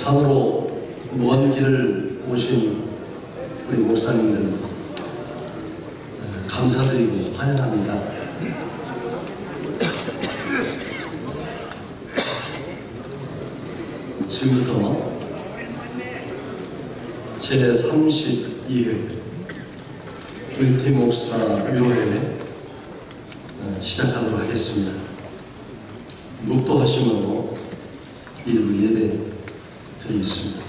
참으로 먼 길을 오신 우리 목사님들 감사드리고 환영합니다. 지금부터 제32회 은퇴 목사 위로회 시작하도록 하겠습니다. 묵도하심으로 일부 예배 드리겠습니다.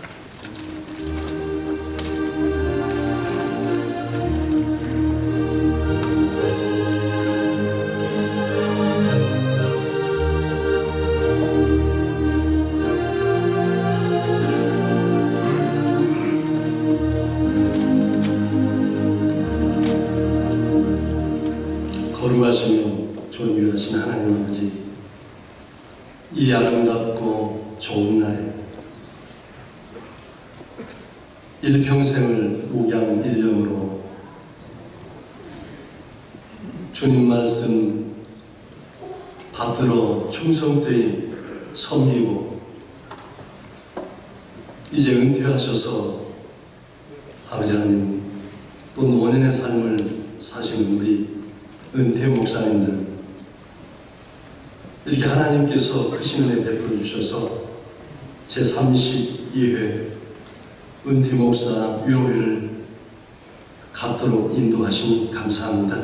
거룩하시며 존귀하신 하나님 아버지, 이 아름답고 좋은 날에 일평생을 목양일념으로 주님 말씀 받들어 충성되이 섬기고 이제 은퇴하셔서 아버지 하나님 또 노년의 삶을 사시는 우리 은퇴 목사님들, 이렇게 하나님께서 크신 은혜 베풀어 주셔서 제32회 은퇴 목사 위로회를 갖도록 인도하시니 감사합니다.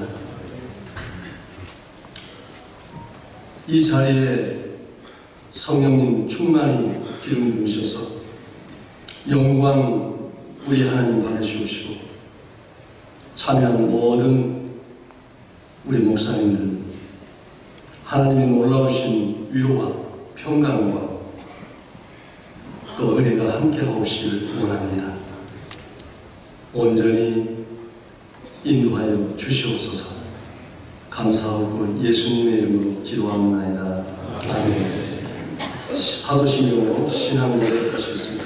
이 자리에 성령님 충만히 기름 부으셔서 영광 우리 하나님 받으시옵시고, 참여한 모든 우리 목사님들 하나님의 놀라우신 위로와 평강과 또 은혜가 함께하시길 원합니다. 온전히 인도하여 주시옵소서. 감사하고 예수님의 이름으로 기도합나이다. 아멘. 사도신경으로 신앙고백 하시겠습니다.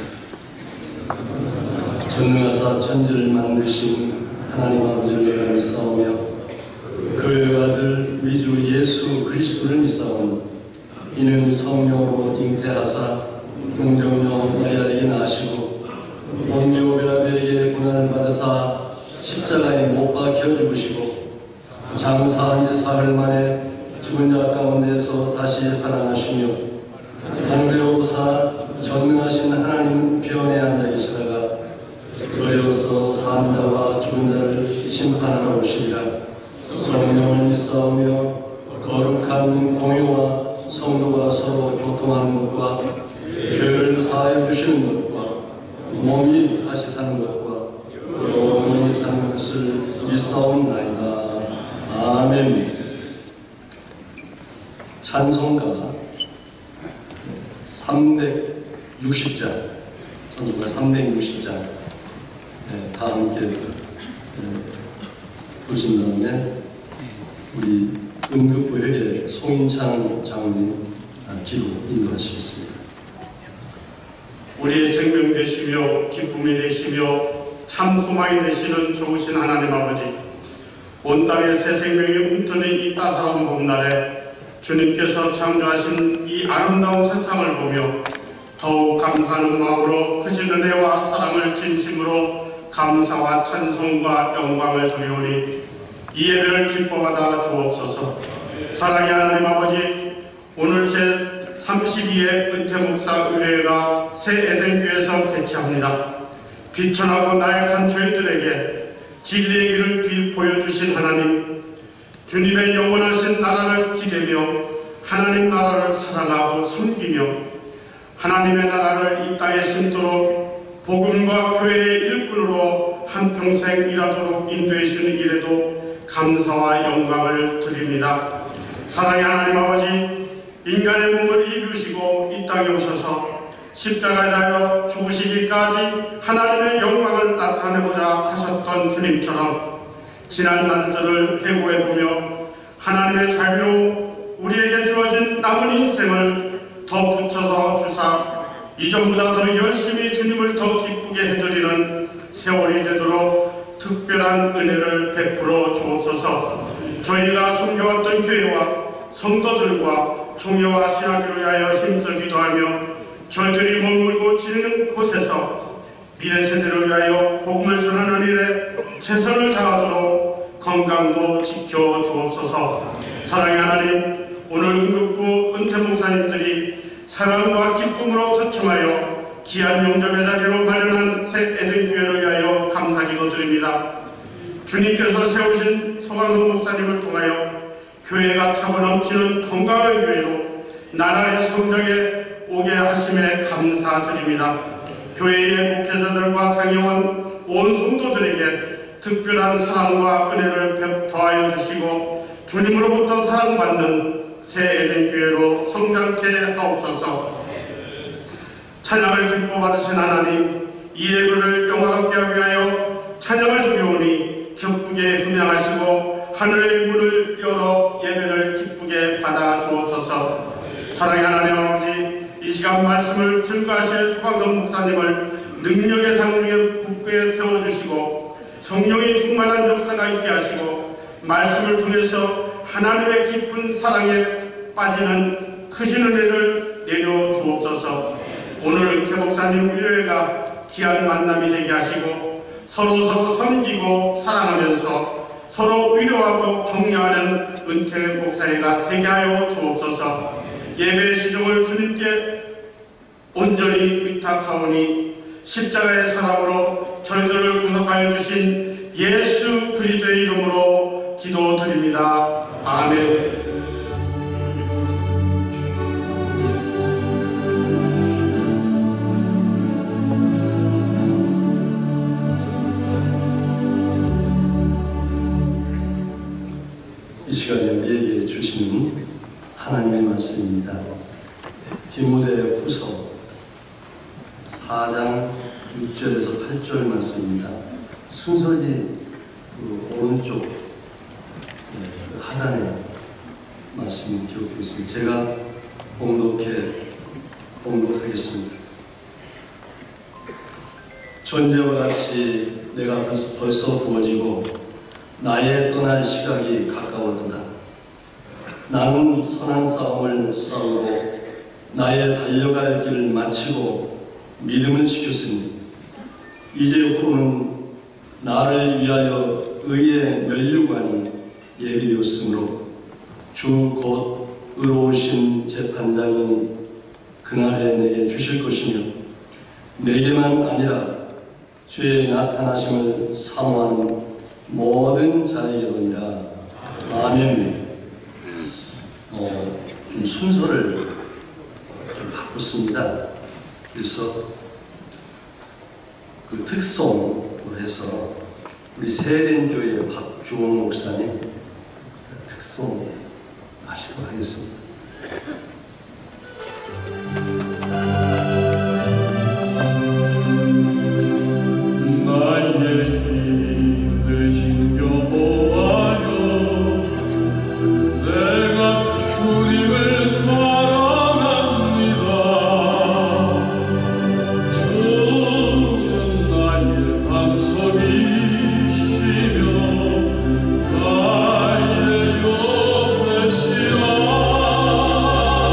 전능하사 천지를 만드신 하나님 아버지를 내가 믿사오며 그의 아들 위주 예수 그리스도를 믿사오니 이는 성령으로 잉태하사 동정녀 마리아에게 나시고 본디오 빌라도에게 고난을 받으사 십자가에 못 박혀 죽으시고 장사한 지 사흘 만에 죽은 자 가운데서 다시 살아나시며 하늘에 오사 전능하신 하나님 우편에 앉아 계시다가 저희로서 산 자와 죽은 자를 심판하러 오시리라. 성령을 믿사오며 거룩한 공유와 성도가 서로 교통하는 것과 죄를 사하여 주시는 것과 몸이 다시 사는 것과 영원히 사는 것을 믿사옵나이다. 아멘. 찬송가 360장, 찬송가 360장 다 함께 부르신 다음에 우리 응급부 회계 송인창 장로님 기도 인도하시겠습니다. 우리의 생명 되시며 기쁨이 되시며 참 소망이 되시는 좋으신 하나님 아버지, 온 땅에 새 생명이 움트는 이 따사로운 봄날에 주님께서 창조하신 이 아름다운 세상을 보며 더욱 감사하는 마음으로 크신 은혜와 사랑을 진심으로 감사와 찬송과 영광을 드리오니 이 예배를 기뻐받아 주옵소서. 사랑의 하나님 아버지, 오늘 제32회 은퇴목사 의뢰가 새 에덴교회에서 개최합니다. 비천하고 나약한 저희들에게 진리의 길을 보여주신 하나님, 주님의 영원하신 나라를 기대며 하나님 나라를 사랑하고 섬기며 하나님의 나라를 이 땅에 심도록 복음과 교회의 일꾼으로 한평생 일하도록 인도해 주시는 일에도 감사와 영광을 드립니다. 사랑의 하나님 아버지, 인간의 몸을 입으시고 이 땅에 오셔서 십자가에 달려 죽으시기까지 하나님의 영광을 나타내고자 하셨던 주님처럼 지난 날들을 회고해보며 하나님의 자비로 우리에게 주어진 남은 인생을 더 붙여서 주사 이전보다 더 열심히 주님을 더 기쁘게 해드리는 세월이 되도록 특별한 은혜를 베풀어 주옵소서. 저희가 섬겨왔던 교회와 성도들과 총회와 신학교를 위하여 힘써 기도하며 저희들이 머물고 미래 세대를 위하여 복음을 전하는 일에 최선을 다하도록 건강도 지켜 주옵소서. 사랑의 하나님, 오늘 응급부 은퇴 목사님들이 사랑과 기쁨으로 초청하여 귀한 영접의 자리로 마련한 새 에덴교회를 위하여 감사기도 드립니다. 주님께서 세우신 소강동 목사님을 통하여 교회가 차고 넘치는 건강한 교회로 나라의 성장에 오게 하심에 감사드립니다. 교회의 목회자들과 당회원 온 성도들에게 특별한 사랑과 은혜를 더하여 주시고 주님으로부터 사랑받는 새 에덴교회로 성장케 하옵소서. 찬양을 기뻐 받으신 하나님, 이 예배를 영화롭게 하기 위하여 찬양을 드리오니 기쁘게 흠양하시고 하늘의 문을 열어 예배를 기쁘게 받아 주옵소서. 사랑의 하나님 아버지, 이 시간 말씀을 증거하실 소강동 목사님을 능력의 장중에 굳게 세워주시고 성령이 충만한 역사가 있게 하시고 말씀을 통해서 하나님의 깊은 사랑에 빠지는 크신 은혜를 내려 주옵소서. 오늘 은퇴 목사님 일회가 귀한 만남이 되게 하시고 서로 섬기고 사랑하면서 서로 위로하고 격려하는 은퇴 목사회가 되게 하여 주옵소서. 예배의 시종을 주님께 온전히 위탁하오니 십자가의 사랑으로 저희들을 구속하여 주신 예수 그리스도의 이름으로 기도드립니다. 아멘. 이 시간에 우리에게 주시는 하나님의 말씀입니다. 디모데 후서 4장 6절에서 8절 말씀입니다. 순서지 오른쪽 하단에 말씀을 기록되어 있습니다. 제가 봉독하겠습니다. 전제와 같이 내가 벌써 부어지고 나의 떠날 시각이 가까웠도다. 나는 선한 싸움을 싸우고 나의 달려갈 길을 마치고 믿음을 지켰으니 이제 후로는 나를 위하여 의의 면류관이 예비되었으므로 주 곧 의로우신 재판장이 그날에 내게 주실 것이며 내게만 아니라 주의 나타나심을 사모하는 모든 자에게로니라. 아멘. 좀 순서를 좀 바꿨습니다. 그래서 그 특송으로 해서 우리 세덴교회 박주원 목사님 특송 하시도록 하겠습니다. 나의 힘 되신 여호와여, 내가 주님을 사랑합니다. 주는 나의 방석이시며 나의 요새시라.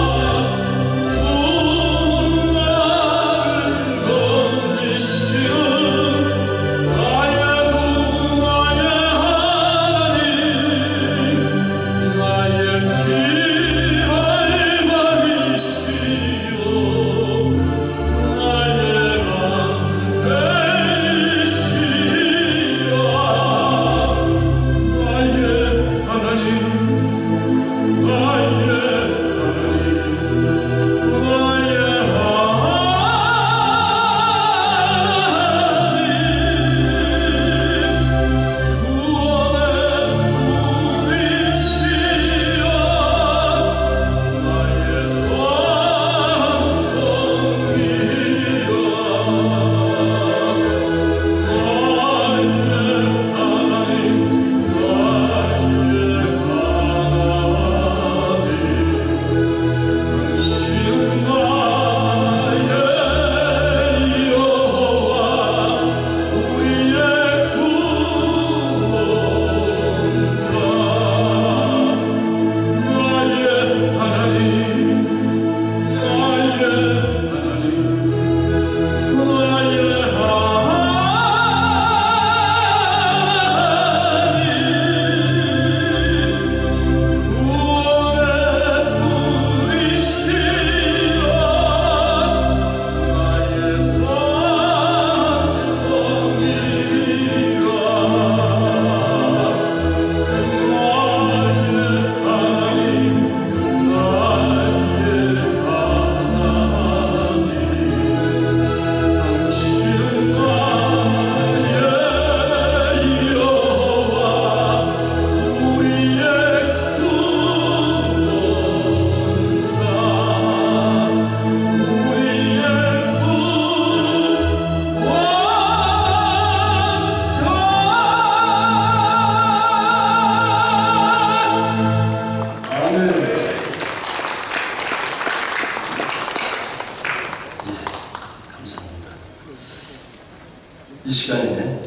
시간에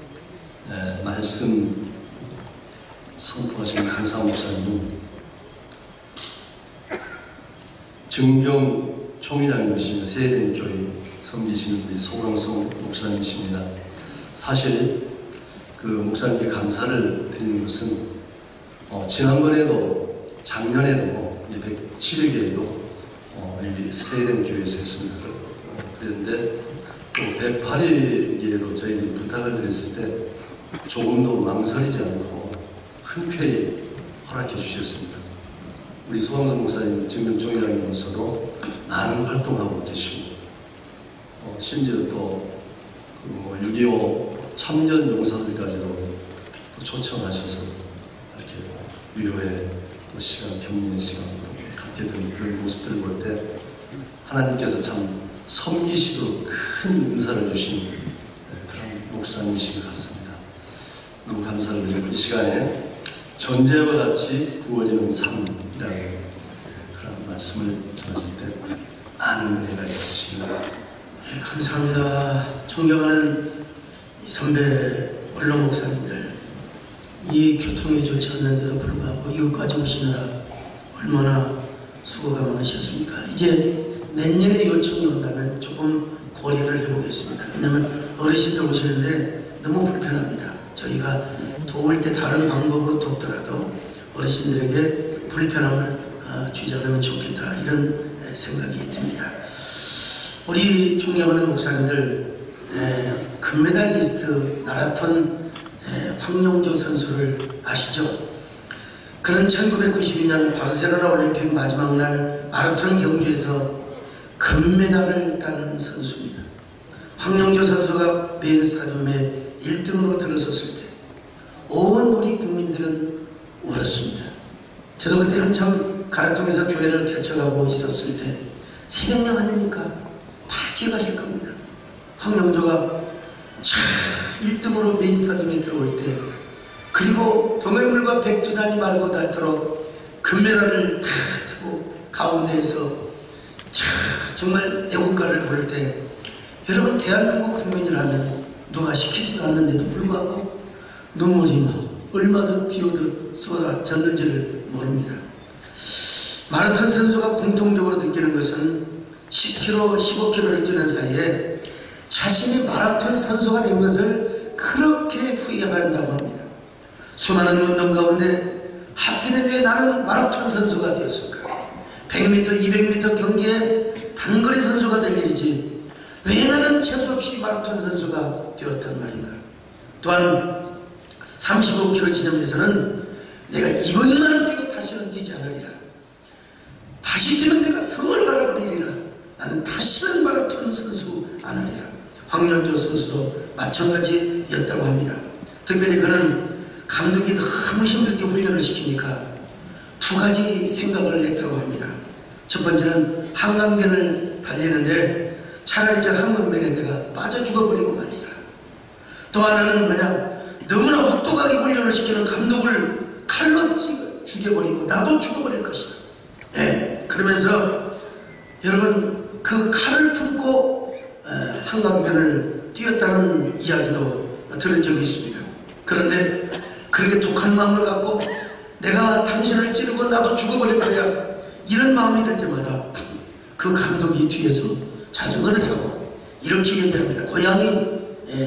말씀 선포하신 강사 목사님, 증경 총회장님이시며 세련교회 섬기시는 우리 소강성 목사님이십니다. 사실 그 목사님께 감사를 드리는 것은 지난번에도 작년에도 107일교회도 여기 세련교회에서 했습니다. 그런데 또 108일교회도 저희들이 부탁을 드렸을 때 조금도 망설이지 않고 흔쾌히 허락해 주셨습니다. 우리 소강성 목사님 증명총회장님으로서도 많은 활동하고 계시고 심지어 또 6.25 참전 용사들까지도 또 초청하셔서 이렇게 위로의 또 시간, 격려의 시간도 갖게 되는 그런 모습들을 볼 때 하나님께서 참 섬기시도록 큰 은사를 주신 그런 목사님이신 것 같습니다. 너무 감사를 드리고 이 시간에 전제와 같이 부어지는 삶이라는 그런 말씀을 전했을 때 많은 은혜가 있으시는 네, 감사합니다. 존경하는 선배 원로 목사님들, 이 교통이 좋지 않는데도 불구하고 이것까지 오시느라 얼마나 수고가 많으셨습니까? 이제 내년에 요청이 온다면 조금 고려를 해보겠습니다. 왜냐하면 어르신들 오시는데 너무 불편합니다. 저희가 도울 때 다른 방법으로 돕더라도 어르신들에게 불편함을 주지 않으면 좋겠다, 이런 생각이 듭니다. 우리 존경하는 목사님들, 금메달리스트 마라톤 황영조 선수를 아시죠? 그는 1992년 바르셀로나 올림픽 마지막 날 마라톤 경주에서 금메달을 딴 선수입니다. 황영조 선수가 메인 스타디움에 1등으로 들어섰을 때 온 우리 국민들은 울었습니다. 저도 그때 한참 가락동에서 교회를 개척하고 있었을 때 새벽녘 아닙니까? 다 기억하실 겁니다. 황영조가 1등으로 메인 스타디움에 들어올 때, 그리고 동해물과 백두산이 마르고 닳도록 금메달을 탁 타고 가운데에서 정말 애국가를 부를 때, 여러분 대한민국 국민이라면 누가 시키지도 않는데도 불구하고 눈물이 막 얼마든 비오듯 쏟아졌는지를 모릅니다. 마라톤 선수가 공통적으로 느끼는 것은 10km, 15km를 뛰는 사이에 자신이 마라톤 선수가 된 것을 그렇게 후회한다고 합니다. 수많은 운동 가운데 하필이면 왜 나는 마라톤 선수가 되었을까? 100m, 200m 경기에 단거리 선수가 될 일이지 왜 나는 재수없이 마라톤 선수가 되었단 말인가? 또한 35km 지점에서는 내가 이번만 뛰고 다시는 뛰지 않으리라. 다시 뛰면 내가 성을 갈아버리리라. 나는 다시는 마라톤 선수 안 하리라. 황영조 선수도 마찬가지였다고 합니다. 특별히 그는 감독이 너무 힘들게 훈련을 시키니까 두 가지 생각을 했다고 합니다. 첫 번째는 한강변을 달리는데 차라리 저 한강변에 내가 빠져 죽어버리고 말이라. 또 하나는 뭐냐, 너무나 혹독하게 훈련을 시키는 감독을 칼로 죽여버리고 나도 죽어버릴 것이다. 네, 그러면서 여러분 그 칼을 품고 한강변을 뛰었다는 이야기도 들은 적이 있습니다. 그런데 그렇게 독한 마음을 갖고 내가 당신을 찌르고 나도 죽어버릴 거야, 이런 마음이 들 때마다 그 감독이 뒤에서 자전거를 타고 이렇게 얘기를 합니다. 고향이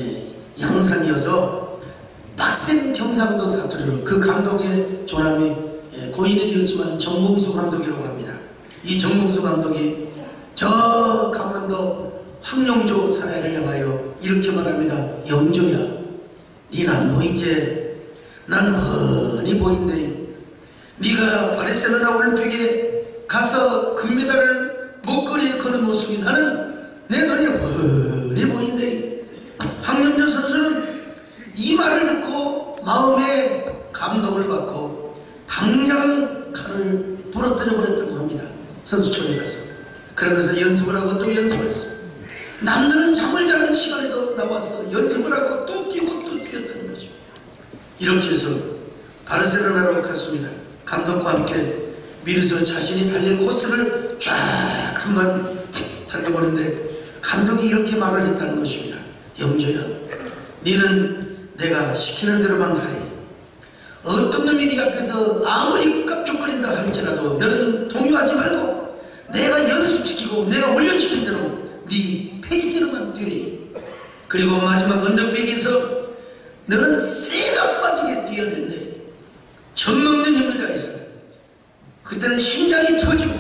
양산이어서 빡센 경상도 사투리로, 그 감독의 조남이 고인이 되었지만 정봉수 감독이라고 합니다. 이 정봉수 감독이 저 강원도 황영조 사내를 향하여 이렇게 말합니다. 영조야, 니는 안 보이지? 난 훤히 보인대. 네가 바르셀로나 올림픽에 가서 금메달을 목걸이에 거는 모습이 나는 내 눈에 훤히 보인대. 황영조 선수는 이 말을 듣고 마음에 감동을 받고 당장 칼을 부러뜨려 버렸다고 합니다. 선수촌에 가서. 그러면서 연습을 하고 또 연습을 했어요. 남들은 잠을 자는 시간에도 나와서 연습을 하고 또 뛰고 또 뛰었다는 거죠. 이렇게 해서 바르셀로나로 갔습니다. 감독과 함께 미리서 자신이 달릴 코스를 쫙 한번 달려보는데 감독이 이렇게 말을 했다는 것입니다. 영조야, 너는 내가 시키는 대로만 하래. 어떤 놈이 네 앞에서 아무리 깝죽거린다 할지라도 너는 동요하지 말고 내가 연습시키고 내가 훈련시킨 대로 네 페이스대로만 뛰래. 그리고 마지막 언덕배기에서 너는 쇠가 빠지게 뛰어야 된대. 젖먹는 힘을 다해서. 그때는 심장이 터지고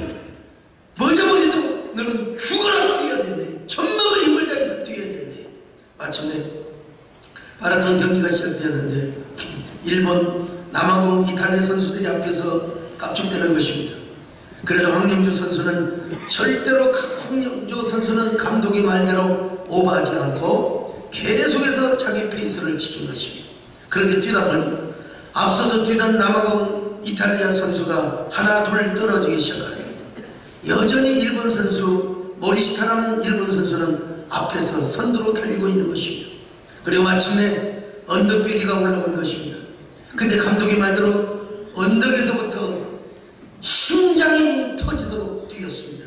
멎어버리도록 너는 죽어라 뛰어야 된대. 젖먹을 힘을 다해서 뛰어야 된대. 마침내 마라톤 경기가 시작되었는데 일본, 남아공, 이탈리아 선수들이 앞에서 깝죽대는 것입니다. 그래도 황영조 선수는 절대로 황영조 선수는 감독의 말대로 오버하지 않고 계속해서 자기 페이스를 지킨 것입니다. 그렇게 뛰다 보니 앞서서 뛰던 남아공, 이탈리아 선수가 하나 둘 떨어지기 시작합니다. 여전히 일본 선수 모리시타라는 일본 선수는 앞에서 선두로 달리고 있는 것입니다. 그리고 마침내 언덕배기가 올라온 것입니다. 근데 감독이 말대로 언덕에서부터 심장이 터지도록 뛰었습니다.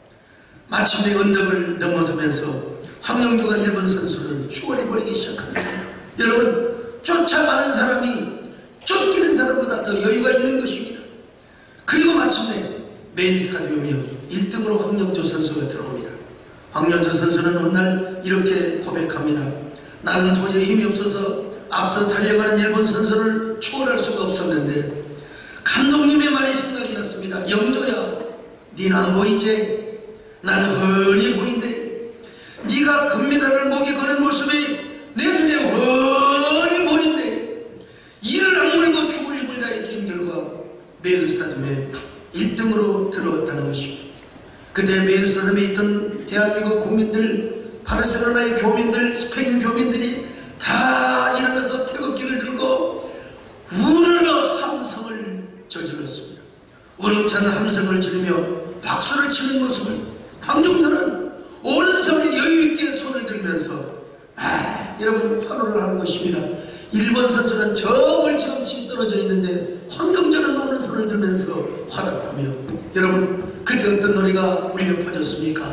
마침내 언덕을 넘어서면서 황영조가 일본 선수를 추월해버리기 시작합니다. 여러분, 쫓아가는 사람이 쫓기는 사람보다 더 여유가 있는 것입니다. 그리고 마침내 메인 스타디움이요 1등으로 황영조 선수가 들어옵니다. 황영조 선수는 어느 날 이렇게 고백합니다. 나는 도저히 힘이 없어서 앞서 달려가는 일본 선수를 추월할 수가 없었는데 감독님의 말이 생각이 났습니다. 영조야, 니는 안 보이지? 나는 훤히 보인대. 네가 금메달을 목에 거는 모습이 내 눈에 훤히 보인대. 이를 악물고 죽을 힘을 다해 뛴 결과 메인 스타디움에 1등으로 들어갔다는 것입니다. 그때 메인 스타디움에 있던 대한민국 국민들, 바르셀로나의 교민들, 스페인 교민들이 다 일어나서 태극기를 들고 우르르 함성을 저질렀습니다. 우렁찬 함성을 지르며 박수를 치는 모습을 황영조는 오른손에 여유있게 손을 들면서 여러분 환호를 하는 것입니다. 일본 선수는 저 멀찌감치 떨어져 있는데 황영조는 오른손을 들면서 화답하며 여러분 그때 어떤 노래가 울려 퍼졌습니까?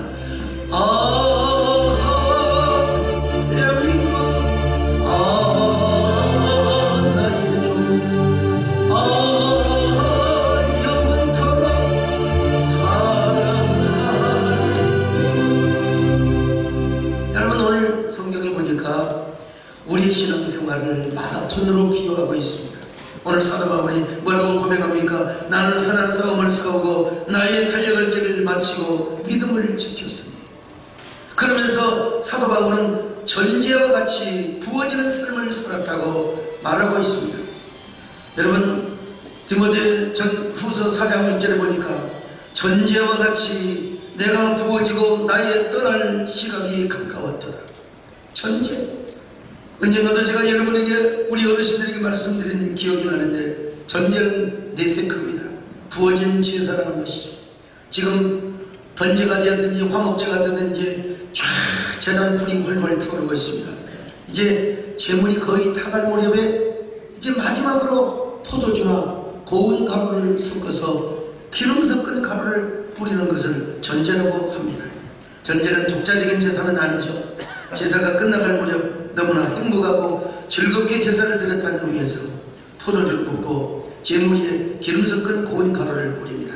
대한민국 영원토록 사랑하리. 여러분 오늘 성경에 보니까 우리 신앙생활을 마라톤으로 비유하고 있습니다. 오늘 사도 바울이 뭐라고 고백합니까? 나는 선한 싸움을 싸우고 나의 달려갈 길을 마치고 믿음을 지켰습니다. 그러면서 사도 바울은 전제와 같이 부어지는 삶을 살았다고 말하고 있습니다. 여러분 디모데 후서 4장 6절에 보니까 전제와 같이 내가 부어지고 나의 떠날 시각이 가까웠도다. 전제. 언젠가도 제가 여러분에게 우리 어르신들에게 말씀드린 기억이 나는데 전제는 네세크입니다. 부어진 제사라는 것이죠. 지금 번제가 되었든지 화목제가 되든지 쫙 재단 불이 훨훨 타오르고 있습니다. 이제 재물이 거의 타갈 무렵에 이제 마지막으로 포도주나 고운 가루를 섞어서 기름 섞은 가루를 뿌리는 것을 전제라고 합니다. 전제는 독자적인 제사는 아니죠. 제사가 끝나갈 무렵 너무나 행복하고 즐겁게 제사를 드렸다는 의미에서 포도주를 붓고 재물 위에 기름 섞은 고운 가루를 뿌립니다.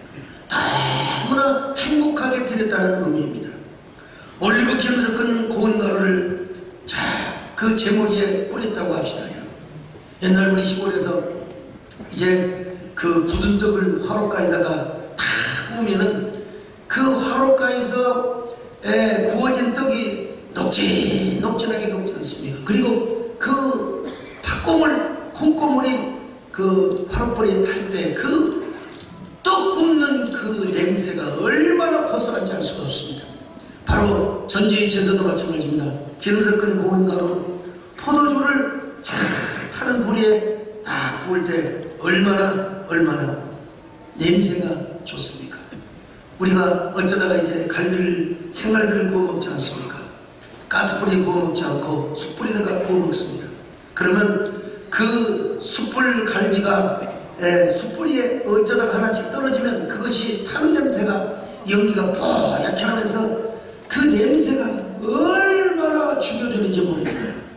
너무나 행복하게 드렸다는 의미입니다. 올리브 기름 섞은 고운 가루를 그 재물 위에 뿌렸다고 합시다. 옛날 우리 시골에서 이제 그 굳은 떡을 화로가에다가 다 구우면은 그 화로가에서 구워진 떡이 녹진하게 녹지 않습니까? 그리고 그 팥고물, 콩고물이 그 화롯불에 탈 때 그 떡 굽는 그 냄새가 얼마나 고소한지 알 수가 없습니다. 바로 전제의 제사도 마찬가지입니다. 기름 섞은 고운 가루, 포도주를 쫙 타는 불에 딱 구울 때 얼마나 냄새가 좋습니까? 우리가 어쩌다가 이제 갈비를, 생갈비를 구워 먹지 않습니까? 가스불에 구워 먹지 않고 숯불에다가 구워 먹습니다. 그러면 그 숯불 갈비가 숯불에 어쩌다가 하나씩 떨어지면 그것이 타는 냄새가 연기가 뽀얗게 나면서 그 냄새가 얼마나 죽여주는지 모릅니다.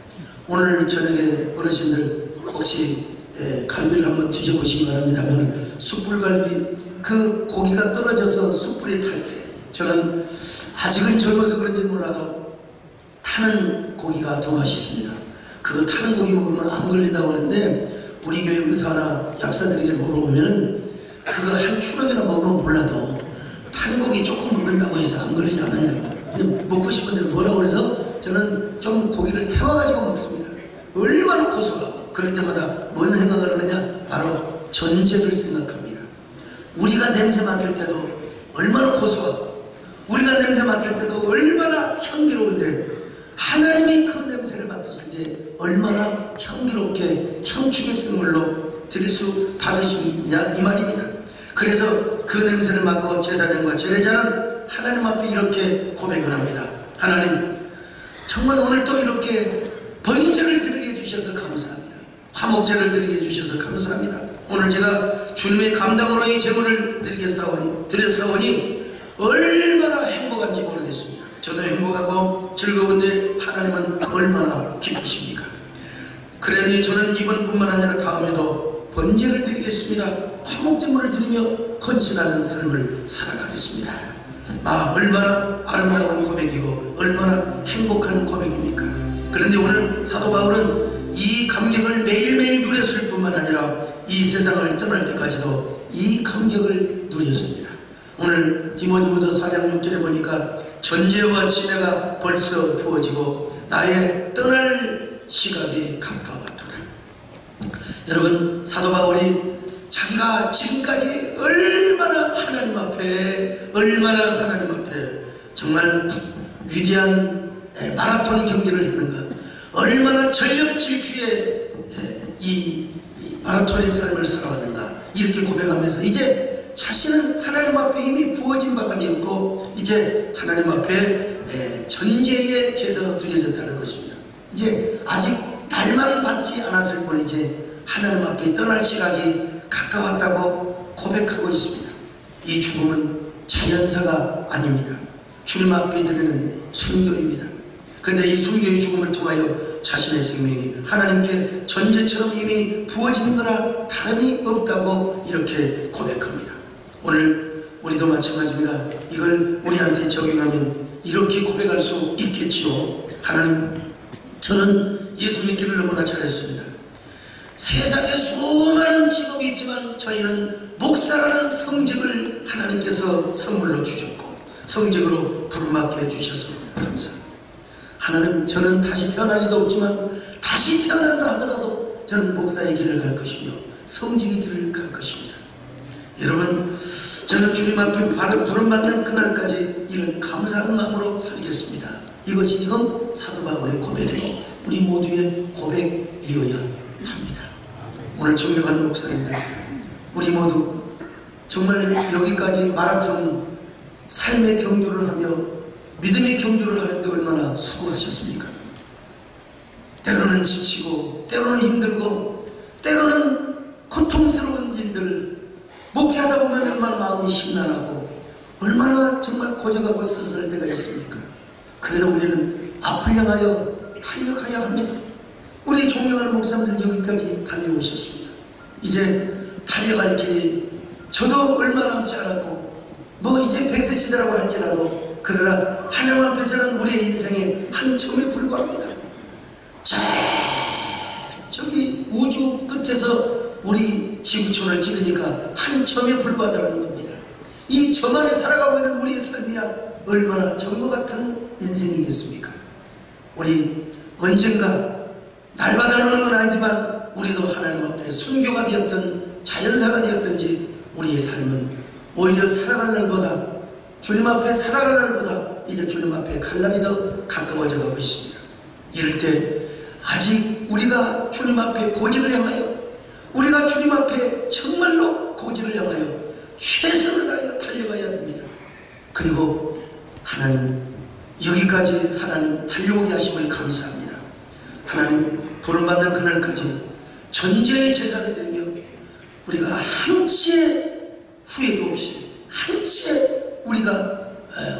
오늘 저녁에 어르신들 혹시 갈비를 한번 드셔보시기 바랍니다만 숯불갈비 그 고기가 떨어져서 숯불에 탈 때 저는 아직은 젊어서 그런지 몰라도 타는 고기가 더 맛있습니다. 그거 타는 고기 먹으면 안 걸린다고 하는데 우리 교회 의사나 약사들에게 물어보면 그거 한 추럭이나 먹으면 몰라도 타는 고기 조금 먹는다고 해서 안 걸리지 않았냐고 그냥 먹고 싶은 대로 뭐라고 그래서 저는 좀 고기를 태워가지고 먹습니다. 얼마나 고소하고 그럴 때마다 뭔 생각을 하느냐 바로 전제를 생각합니다. 우리가 냄새 맡을 때도 얼마나 고소하고 우리가 냄새 맡을 때도 얼마나 향기로운데 하나님이 그 냄새를 맡았을 때 얼마나 향기롭게 향축의 선물로 드릴 수 받으시냐 이 말입니다. 그래서 그 냄새를 맡고 제사장과 제례자는 하나님 앞에 이렇게 고백을 합니다. 하나님 정말 오늘 또 이렇게 번제를 드리게 해주셔서 감사합니다. 화목제를 드리게 해주셔서 감사합니다. 오늘 제가 주님의 감당으로 이 제물을 드렸사오니 얼마나 행복한지 모르겠습니다. 저도 행복하고 즐거운데 하나님은 얼마나 기쁘십니까? 그러니 저는 이번뿐만 아니라 다음에도 번제를 드리겠습니다. 화목제물을 드리며 헌신하는 삶을 살아가겠습니다. 얼마나 아름다운 고백이고 얼마나 행복한 고백입니까? 그런데 오늘 사도 바울은 이 감격을 매일매일 누렸을 뿐만 아니라 이 세상을 떠날 때까지도 이 감격을 누렸습니다. 오늘 디모데후서 4장 6절에 보니까 전제와 지내가 벌써 부어지고 나의 떠날 시각이 가까웠도다. 여러분 사도 바울이 자기가 지금까지 얼마나 하나님 앞에 정말 위대한 마라톤 경기를 했는가, 얼마나 전력 질주의 이 마라톤의 삶을 살아왔는가 이렇게 고백하면서 이제 자신은 하나님 앞에 이미 부어진 바가 되었고 이제 하나님 앞에 전제의 제사가 드려졌다는 것입니다. 이제 아직 날만 받지 않았을 뿐 이제 하나님 앞에 떠날 시각이 가까웠다고 고백하고 있습니다. 이 죽음은 자연사가 아닙니다. 주님 앞에 드리는 순교입니다. 그런데 이 순교의 죽음을 통하여 자신의 생명이 하나님께 전제처럼 이미 부어지는 거나 다름이 없다고 이렇게 고백합니다. 오늘 우리도 마찬가지입니다. 이걸 우리한테 적용하면 이렇게 고백할 수 있겠지요. 하나님, 저는 예수 믿기를 너무나 잘했습니다. 세상에 수많은 직업이 있지만 저희는 목사라는 성직을 하나님께서 선물로 주셨고 성직으로 부름받게 해주셔서 감사합니다. 하나님, 저는 다시 태어날 리도 없지만 다시 태어난다 하더라도 저는 목사의 길을 갈 것이며 성직의 길을 갈 것입니다. 여러분, 저는 주님 앞에 바로 부름받는 그날까지 이런 감사하는 마음으로 살겠습니다. 이것이 지금 사도 바울의 고백이고 우리 모두의 고백이어야 합니다. 오늘 존경하는 목사님들, 우리 모두 정말 여기까지 마라톤 삶의 경주를 하며 믿음의 경주를 하는데 얼마나 수고하셨습니까? 때로는 지치고 때로는 힘들고 때로는 고통스러운 일들 목회하다 보면 얼마나 마음이 심란하고 얼마나 정말 고적하고 쓰쓸 때가 있습니까? 그래도 우리는 앞을 향하여 달려가야 합니다. 우리 존경하는 목사님들 여기까지 달려오셨습니다. 이제 달려갈 길이 저도 얼마 남지 않았고 이제 100세 시대라고 할지라도 그러나 하나님 앞에서는 우리의 인생의 한 점에 불과합니다. 저기 우주 끝에서 우리 지구촌을 찍으니까 한 점에 불과하다는 겁니다. 이 점 안에 살아가고 있는 우리의 삶이야 얼마나 점과 같은 인생이겠습니까? 우리 언젠가 날마다 오는 건 아니지만 우리도 하나님 앞에 순교가 되었든 자연사가 되었든지 우리의 삶은 오히려 살아갈 날보다 주님 앞에 살아갈 날보다 이제 주님 앞에 갈 날이 더 가까워져 가고 있습니다. 이럴 때 아직 우리가 주님 앞에 고지를 향하여 우리가 주님 앞에 정말로 고지를 향하여 최선을 다하여 달려가야 됩니다. 그리고 하나님, 여기까지 하나님 달려오게 하심을 감사합니다. 하나님, 부름받는 그날까지 전제의 제사를 드리며 우리가 한치의 후회도 없이 한치의 우리가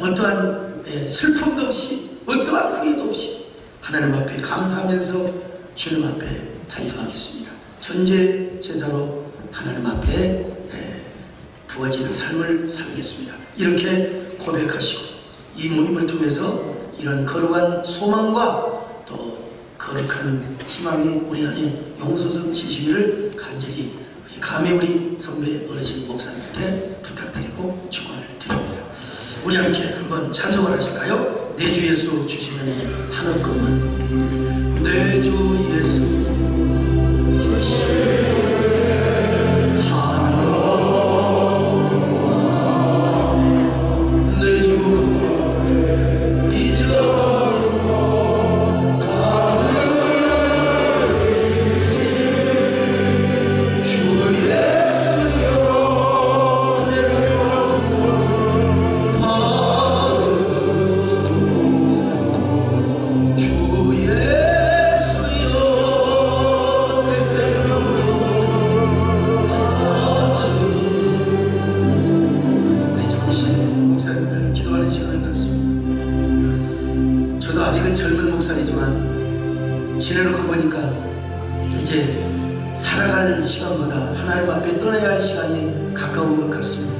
어떠한 슬픔도 없이 어떠한 후회도 없이 하나님 앞에 감사하면서 주님 앞에 달려가겠습니다. 전제 제사로 하나님 앞에 부어지는 삶을 살겠습니다. 이렇게 고백하시고 이 모임을 통해서 이런 거룩한 소망과 또 거룩한 희망이 우리 안에 용서주시기를 간절히 감히 우리 선배 어르신 목사님께 부탁드리고 축원을 드립니다. 우리 함께 한번 찬송을 하실까요? 내 주 예수 주시면의 한옥금은 내 주 예수 지내놓고 보니까 이제 살아갈 시간보다 하나님 앞에 떠나야 할 시간이 가까운 것 같습니다.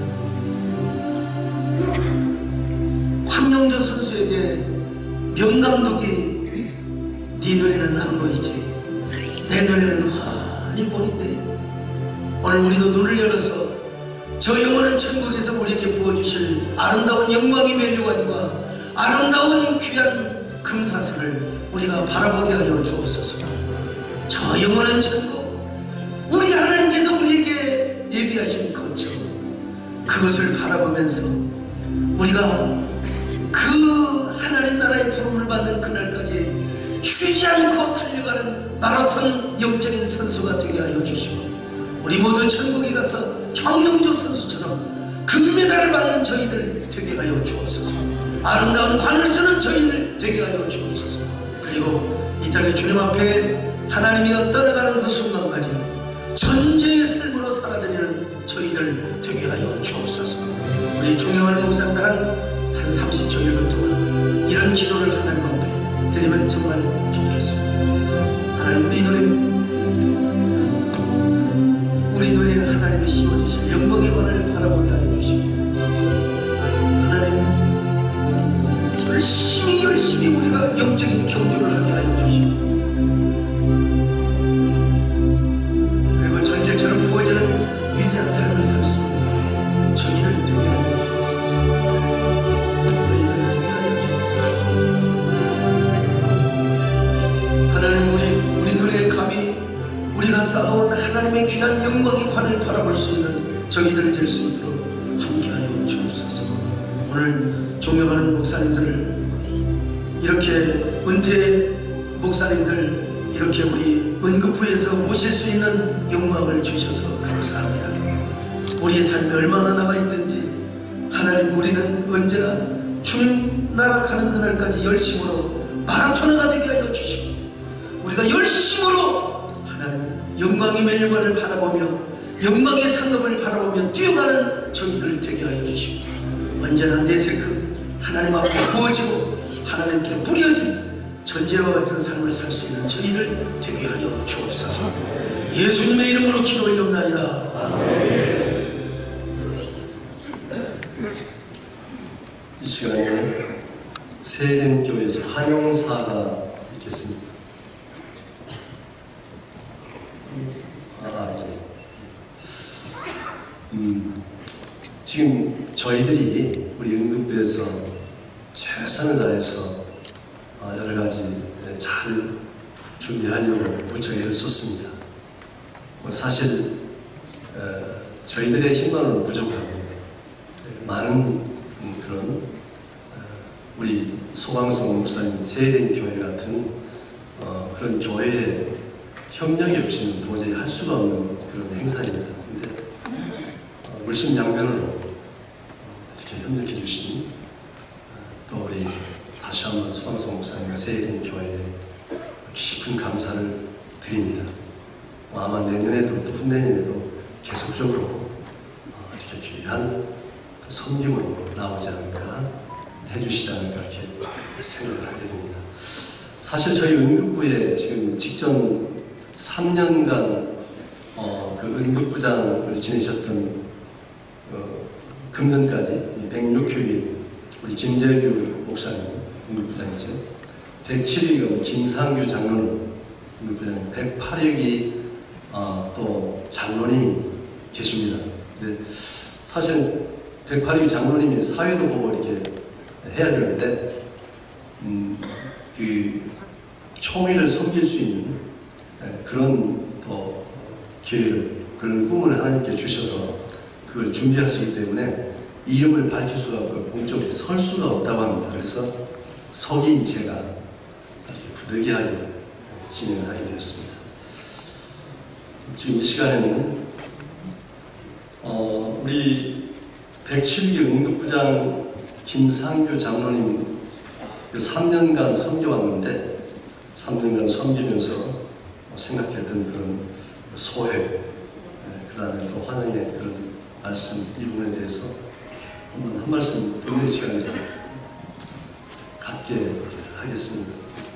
황영조 선수에게 명감독이 네 눈에는 안 보이지 내 눈에는 환히 보이는데 오늘 우리도 눈을 열어서 저 영원한 천국에서 우리에게 부어주실 아름다운 영광의 멸류관과 아름다운 귀한 금사슬을 우리가 바라보게 하여 주옵소서. 저 영원한 천국, 우리 하나님께서 우리에게 예비하신 거처, 그것을 바라보면서 우리가 그 하나님 나라의 부름을 받는 그날까지 쉬지 않고 달려가는 마라톤 영적인 선수가 되게 하여 주시고 우리 모두 천국에 가서 황영조 선수처럼 금메달을 받는 저희들 되게 하여 주옵소서. 아름다운 관을 쓰는 저희들 되게 하여 주옵소서. 그리고 이 땅에 주님 앞에 하나님이 떠나가는 그 순간까지 전제의 삶으로 살아다니는 저희들 되게 하여 주옵소서. 우리 존경하는 목사님들 한 30초 1분 동안 이런 기도를 하나님 앞에 드리면 정말 좋겠습니다. 하나님 우리 눈에 하나님이 씌워주신 영광의 관을 바라보게 하여 주시고 하나님 열심히 우리가 영적인 경주를 하게 하여 주시고 그리고 전제처럼 부어지는 위대한 삶을 살 수 있는 저희들 되게 하여 주옵소서. 하나님 우리 눈에 감히 우리가 쌓아온 하나님의 귀한 영광의 관을 바라볼 수 있는 저희들 될 수 있도록 함께하여 주옵소서. 오늘 존경하는 목사님들을 이렇게 은퇴 목사님들 이렇게 우리 은급부에서 모실 수 있는 영광을 주셔서 감사합니다. 우리의 삶이 얼마나 남아있든지 하나님 우리는 언제나 주님 나라 가는 그날까지 열심으로 마라토너가 되게 하여 주시고 우리가 열심으로 하나님 영광의 멸류관을 바라보며 영광의 상급을 바라보며 뛰어가는 저희들 되게 하여 주시고 언제나 내세크 하나님 앞에 부어지고 하나님께 뿌려진 전제와 같은 삶을 살 수 있는 저희들 되게 하여 주옵소서. 예수님의 이름으로 기도 올려옵나이다. 이 시간에 세den교회에서 한용사가 있겠습니다. 지금 저희들이 우리 응급부에서 최선을 다해서 여러 가지 잘 준비하려고 무척 애를 썼습니다. 사실 저희들의 힘만으로는 부족하고 많은 그런 우리 소강성 목사님 세den교회 같은 그런 교회에 협력이 없이는 도저히 할 수가 없는 그런 행사입니다. 근데 물심양면으로 이렇게 협력해 주신 또 우리 다시 한번 소강성 목사님과 세den교회에 깊은 감사를 드립니다. 아마 내년에도 또 후내년에도 계속적으로 이렇게 귀한 선교로 나오지 않을까 해주시지 않을까 이렇게 생각을 하게 됩니다. 사실 저희 응급부에 지금 직전 3년간 그 응급부장을 지내셨던 금년까지 106회기 우리 김재규 목사님 응급부장이죠. 107위가 우리 김상규 장로님 응급부장님, 108위기 또 장로님이 계십니다. 근데 사실은 108위 장로님이 사회도 보고 이렇게 해야 되는데 그 총회를 섬길 수 있는 그런 또 기회를, 그런 꿈을 하나님께 주셔서 그걸 준비하시기 때문에 이름을 밝힐 수가 없고 공적으로 설 수가 없다고 합니다. 그래서 석인 제가 이렇게 부득이하게 진행을 하게 되었습니다. 지금 이 시간에는 우리 107기 응급부장 김상규 장로님 3년간 섬겨왔는데 3년간 섬기면서 생각했던 그런 소회, 그 다음에 또 환영의 그런 말씀, 이 부분에 대해서 한번 한 말씀 듣는 시간을 갖게 하겠습니다.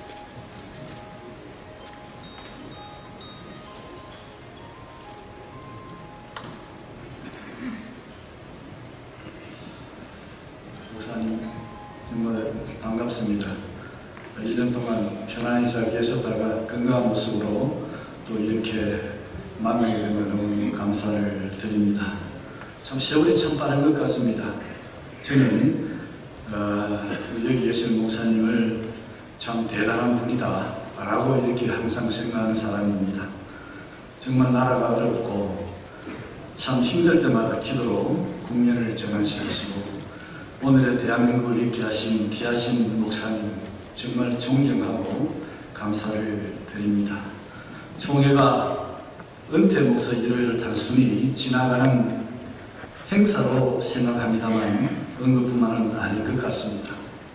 목사님 정말 반갑습니다. 1년 동안 편안히 잘 계셨다가 건강한 모습으로 또 이렇게 만나게 된 걸 너무 감사를 드립니다. 참 세월이 참 빠른 것 같습니다. 저는 여기 계신 목사님을 참 대단한 분이다 라고 이렇게 항상 생각하는 사람입니다. 정말 나라가 어렵고 참 힘들 때마다 기도로 국면을 전환시키시고 오늘의 대한민국을 있게 하신 귀하신 목사님 정말 존경하고 감사를 드립니다. 총회가 은퇴 목사 일요일을 단순히 지나가는 행사로 생각합니다만 언급뿐만은 아닐 것 같습니다.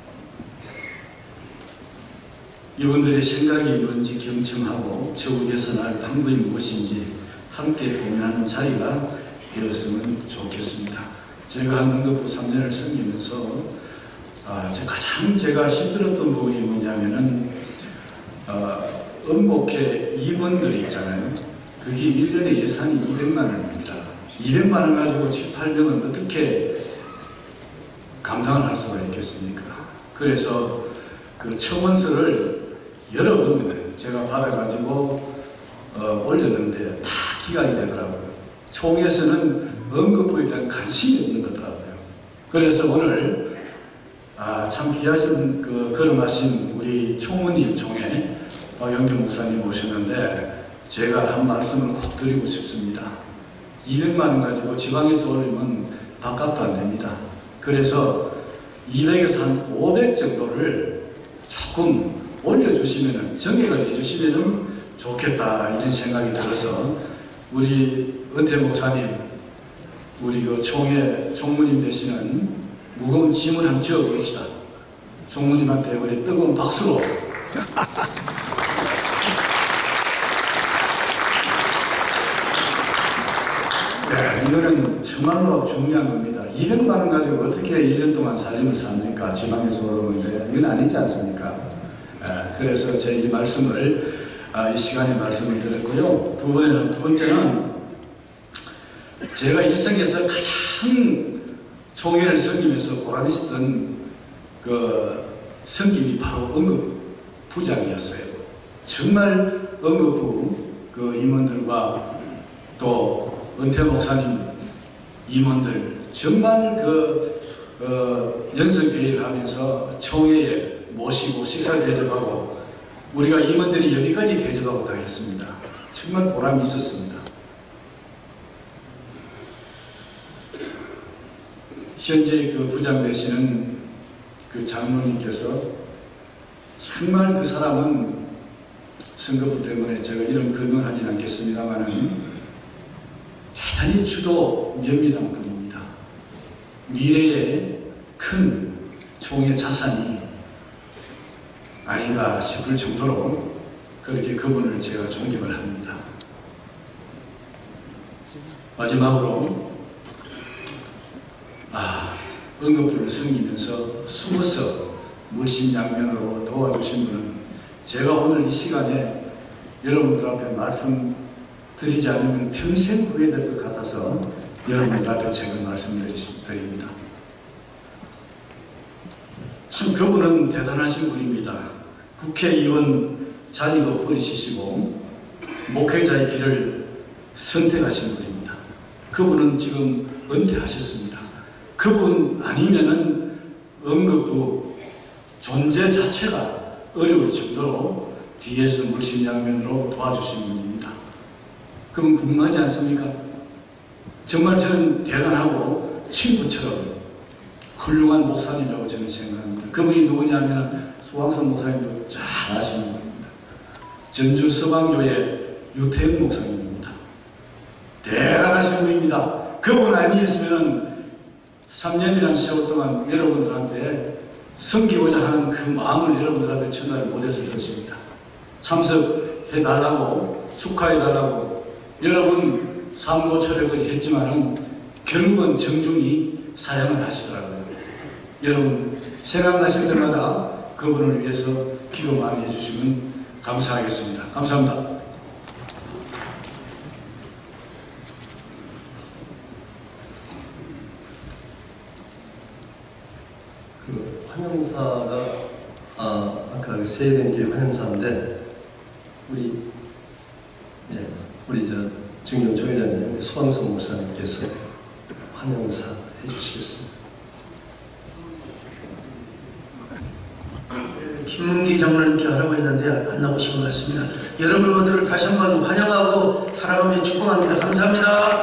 이분들의 생각이 뭔지 경청하고 저우 개선할 방법이 무엇인지 함께 고민하는 자리가 되었으면 좋겠습니다. 제가 한 응급부 3년을 섬기면서 가장 제가 힘들었던 부분이 뭐냐면은 음목회 임원들 있잖아요. 그게 1년에 예산이 200만 원입니다. 200만 원 가지고 7, 8명은 어떻게 감당을 할 수가 있겠습니까? 그래서 그 청원서를 여러 번 제가 받아가지고 올렸는데 다 기각이 되더라고요. 총회에서는 응급부에 대한 관심이 없는 거더라고요. 그래서 오늘 참 귀하신 걸음하신 우리 총무님 총회 박영규 목사님 오셨는데 제가 한 말씀을 꼭 드리고 싶습니다. 200만 원 가지고 지방에서 올리면 밥값도 안 됩니다. 그래서 200에서 한 500 정도를 조금 올려주시면, 정액을 해주시면 좋겠다 이런 생각이 들어서 우리 은퇴 목사님, 우리 그 총회 총무님 되시는 무거운 짐을 한번 지어봅시다. 총무님한테 우리 뜨거운 박수로 네, 이거는 정말로 중요한 겁니다. 200만 원 가지고 어떻게 1년 동안 살림을 삽니까? 지방에서 오는데 이건 아니지 않습니까? 그래서 제 이 말씀을 이 시간에 말씀을 드렸고요. 두 번째는 제가 일생에서 가장 총회를 섬기면서 보람이 있었던 그 섬김이 바로 응급부장이었어요. 정말 응급부 그 임원들과 또 은퇴 목사님 임원들 정말 연습 회의를 하면서 총회에 모시고 식사 대접하고 우리가 임원들이 여기까지 대접하고 다 했습니다. 정말 보람이 있었습니다. 현재 그 부장 되시는 그 장로님께서 정말 그 사람은 선거부 때문에 제가 이런 근거하지는 않겠습니다만은 대단히 주도 면밀한 분입니다. 미래에 큰 총회 자산이 아닌가 싶을 정도로 그렇게 그분을 제가 존경을 합니다. 마지막으로 응급부를 섬기면서 숨어서 물심양면으로 도와주신 분은 제가 오늘 이 시간에 여러분들 앞에 말씀드리지 않으면 평생 후회될 것 같아서 여러분들 앞에 제가 말씀드립니다. 참 그분은 대단하신 분입니다. 국회의원 자리도 버리시고 목회자의 길을 선택하신 분입니다. 그분은 지금 은퇴하셨습니다. 그분 아니면은 응급부 존재 자체가 어려울 정도로 뒤에서 물심양면으로 도와주신 분입니다. 그럼 궁금하지 않습니까? 정말 저는 대단하고 친구처럼 훌륭한 목사님이라고 저는 생각합니다. 그분이 누구냐면 수왕선 목사님도 잘 아시는 분입니다. 전주 서방교회 유태영 목사님입니다. 대단하신 분입니다. 그분 아니었으면 3년이라는 세월 동안 여러분들한테 섬기고자 하는 그 마음을 여러분들한테 전달 못했을 것입니다. 참석해달라고 축하해달라고 여러분 삶도 철학을 했지만은 결국은 정중히 사양을 하시더라고요. 여러분 생각나실 때마다 그분을 위해서 기도 많이 해주시면 감사하겠습니다. 감사합니다. 그 환영사가 아까 그 세례된 게 환영사인데 우리 저 증경 조회장님 소왕성 목사님께서 환영사 해주시겠습니다. 김문기 장로님께 하라고 했는데 안 나오신 것 같습니다. 여러분 모두를 다시 한번 환영하고 사랑하며 축복합니다. 감사합니다.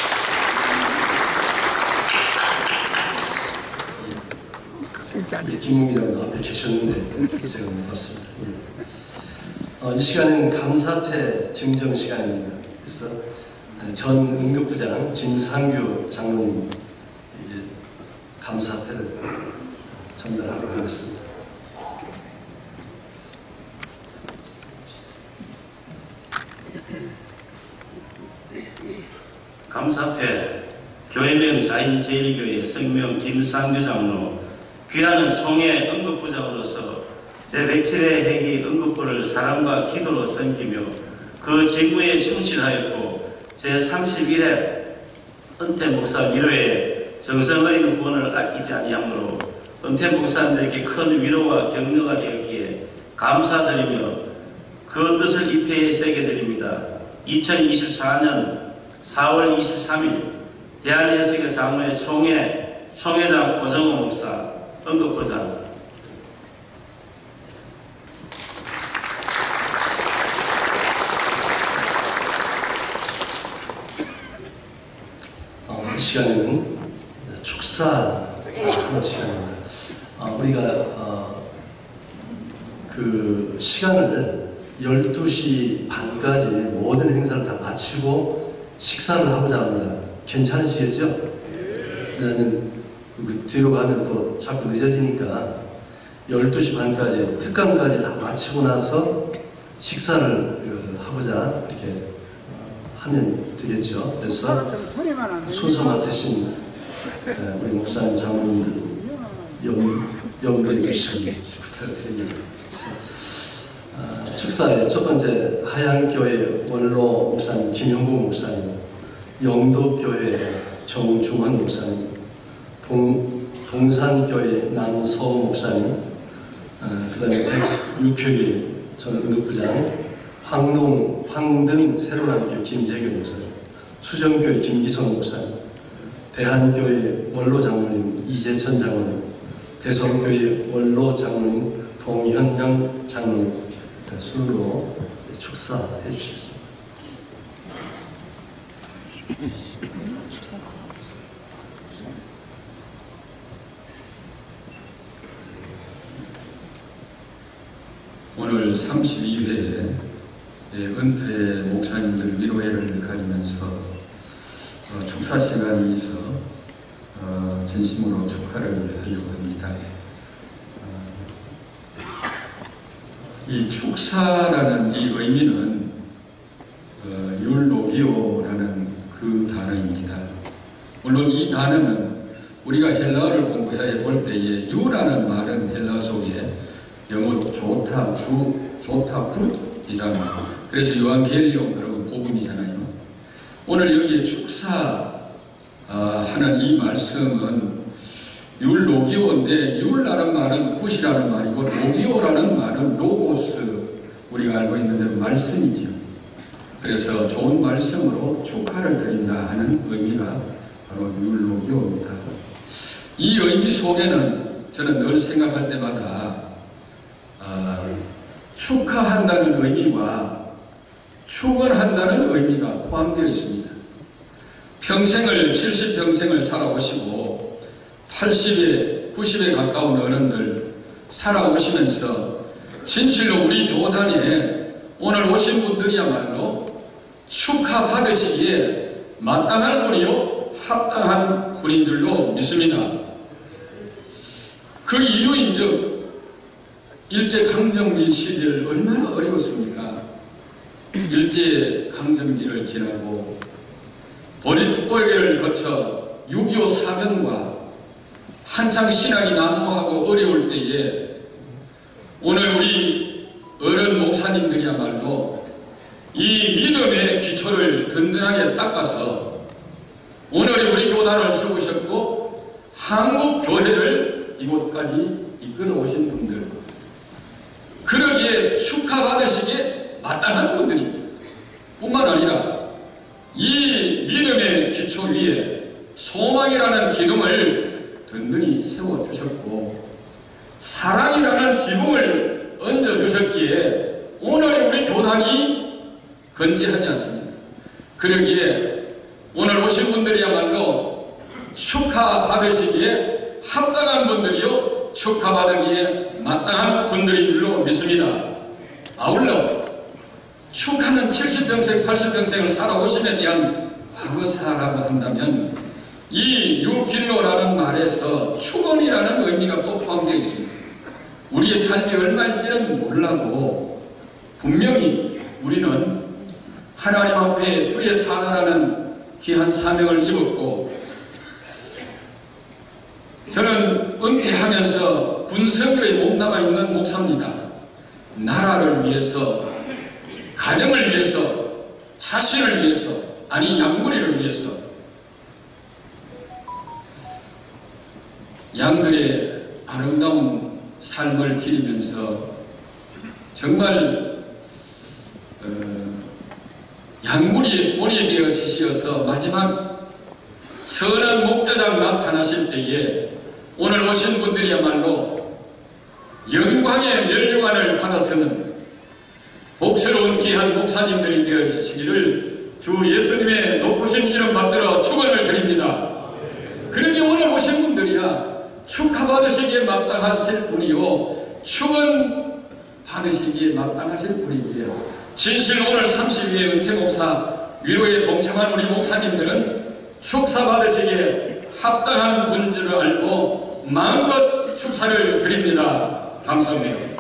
김문기 장로 앞에 계셨는데 제가 못 봤습니다. 이 시간은 감사패 증정 시간입니다. 그래서 전 응급부장 김상규 장로님 감사패를 전달하도록 하겠습니다. 감사패 교회명 자인제일교회 성명 김상규 장로 귀하는 송해 응급부장으로서 제107회 회기 응급부를 사랑과 기도로 섬기며 그 직무에 충실하였고 제31회 은퇴 목사 위로에 정성 어린 후원을 아끼지 아니하므로 은퇴 목사님들께 큰 위로와 격려가 되었기에 감사드리며 그 뜻을 입회에 새겨드립니다. 2024년 4월 23일 대한예수교 장로회 총회장 오정호 목사 응급부장 이 시간에는 축사하는 시간입니다. 우리가 그 시간을 12시 반까지 모든 행사를 다 마치고 식사를 하고자 합니다. 괜찮으시겠죠? 왜냐하면 그 뒤로 가면 또 자꾸 늦어지니까 12시 반까지 특강까지 다 마치고 나서 식사를 하고자 이렇게 하면 되겠죠. 그래서 순서 맡으신 우리 목사님 장로님들 염두에 주시기 부탁드립니다. 축사에 첫 번째 하양교회 원로 목사님 김형국 목사님, 영도교회 정중환 목사님, 동산교회 남서우 목사님, 그 다음에 백육교회 전 응급부장, 황등 새로남교 김재규 목사님, 수정교회 김기성 목사님, 대한교회 원로 장로님 이재천 장로님, 대성교회 원로 장로님 동현명 장로님 순으로 축사해 주시겠습니다. 오늘 32회 은퇴 목사님들 위로회를 가지면서 축사 시간이 있어 진심으로 축하를 하려고 합니다. 이 축사라는 이 의미는 율로기오라는 그 단어입니다. 물론 이 단어는 우리가 헬라어를 공부해 볼 때에 유라는 말은 헬라 속에 영어로 좋다, 좋다, 굿이라는. 그래서 요한계시록 그러고 복음이잖아요. 오늘 여기에 축사하는 이 말씀은 율로기오인데, 율라는 말은 굿이라는 말이고 로기오라는 말은 로고스, 우리가 알고 있는 대로 말씀이죠. 그래서 좋은 말씀으로 축하를 드린다 하는 의미가 바로 율로기오입니다. 이 의미 속에는 저는 늘 생각할 때마다 축하한다는 의미와 축원한다는 의미가 포함되어 있습니다. 평생을 70평생을 살아오시고 80에 90에 가까운 어른들 살아오시면서 진실로 우리 교단에 오늘 오신 분들이야말로 축하받으시기에 마땅한 분이요 합당한 분인 줄로 믿습니다. 그 이유인즉 일제강점기 시절 얼마나 어려웠습니까? 일제강점기를 지나고 보릿고개를 거쳐 6.25 사변과 한창 신앙이 난무하고 어려울 때에 오늘 우리 어른 목사님들이야말로 이 믿음의 기초를 든든하게 닦아서 오늘의 우리 교단을 세우셨고 한국 교회를 이곳까지 이끌어 오신 분들, 그러기에 축하받으시기에 마땅한 분들입니다. 뿐만 아니라 이 믿음의 기초 위에 소망이라는 기둥을 든든히 세워주셨고 사랑이라는 지붕을 얹어주셨기에 오늘의 우리 교단이 건재하지 않습니다. 그러기에 오늘 오신 분들이야말로 축하받으시기에 합당한 분들이요 축하받으기에 마땅한 분들인 줄로 믿습니다. 아울러 축하는 70평생 80평생을 살아오심에 대한 과거사라고 한다면 이 유길로라는 말에서 축원이라는 의미가 또 포함되어 있습니다. 우리의 삶이 얼마일지는 몰라도 분명히 우리는 하나님 앞에 주의 사나라는 귀한 사명을 입었고, 저는 은퇴하면서 군선교에 몸담아 있는 목사입니다. 나라를 위해서, 가정을 위해서, 자신을 위해서, 아니 양무리를 위해서 양들의 아름다운 삶을 기리면서 정말 양무리의 본이 되어 지시어서 마지막 선한 목표장 나타나실 때에 오늘 오신 분들이야말로 영광의 멸류관을 받아서는 복스러운 귀한 목사님들이 되어지시기를 주 예수님의 높으신 이름 받들어 축원을 드립니다. 그러기 오늘 오신 분들이야 축하받으시기에 마땅하실 분이요 축원 받으시기에 마땅하실 분이기에 진실 오늘 32회 은퇴 목사 위로에 동참한 우리 목사님들은 축사받으시기에 합당한 분인 줄 알고 마음껏 축사를 드립니다. 감사합니다.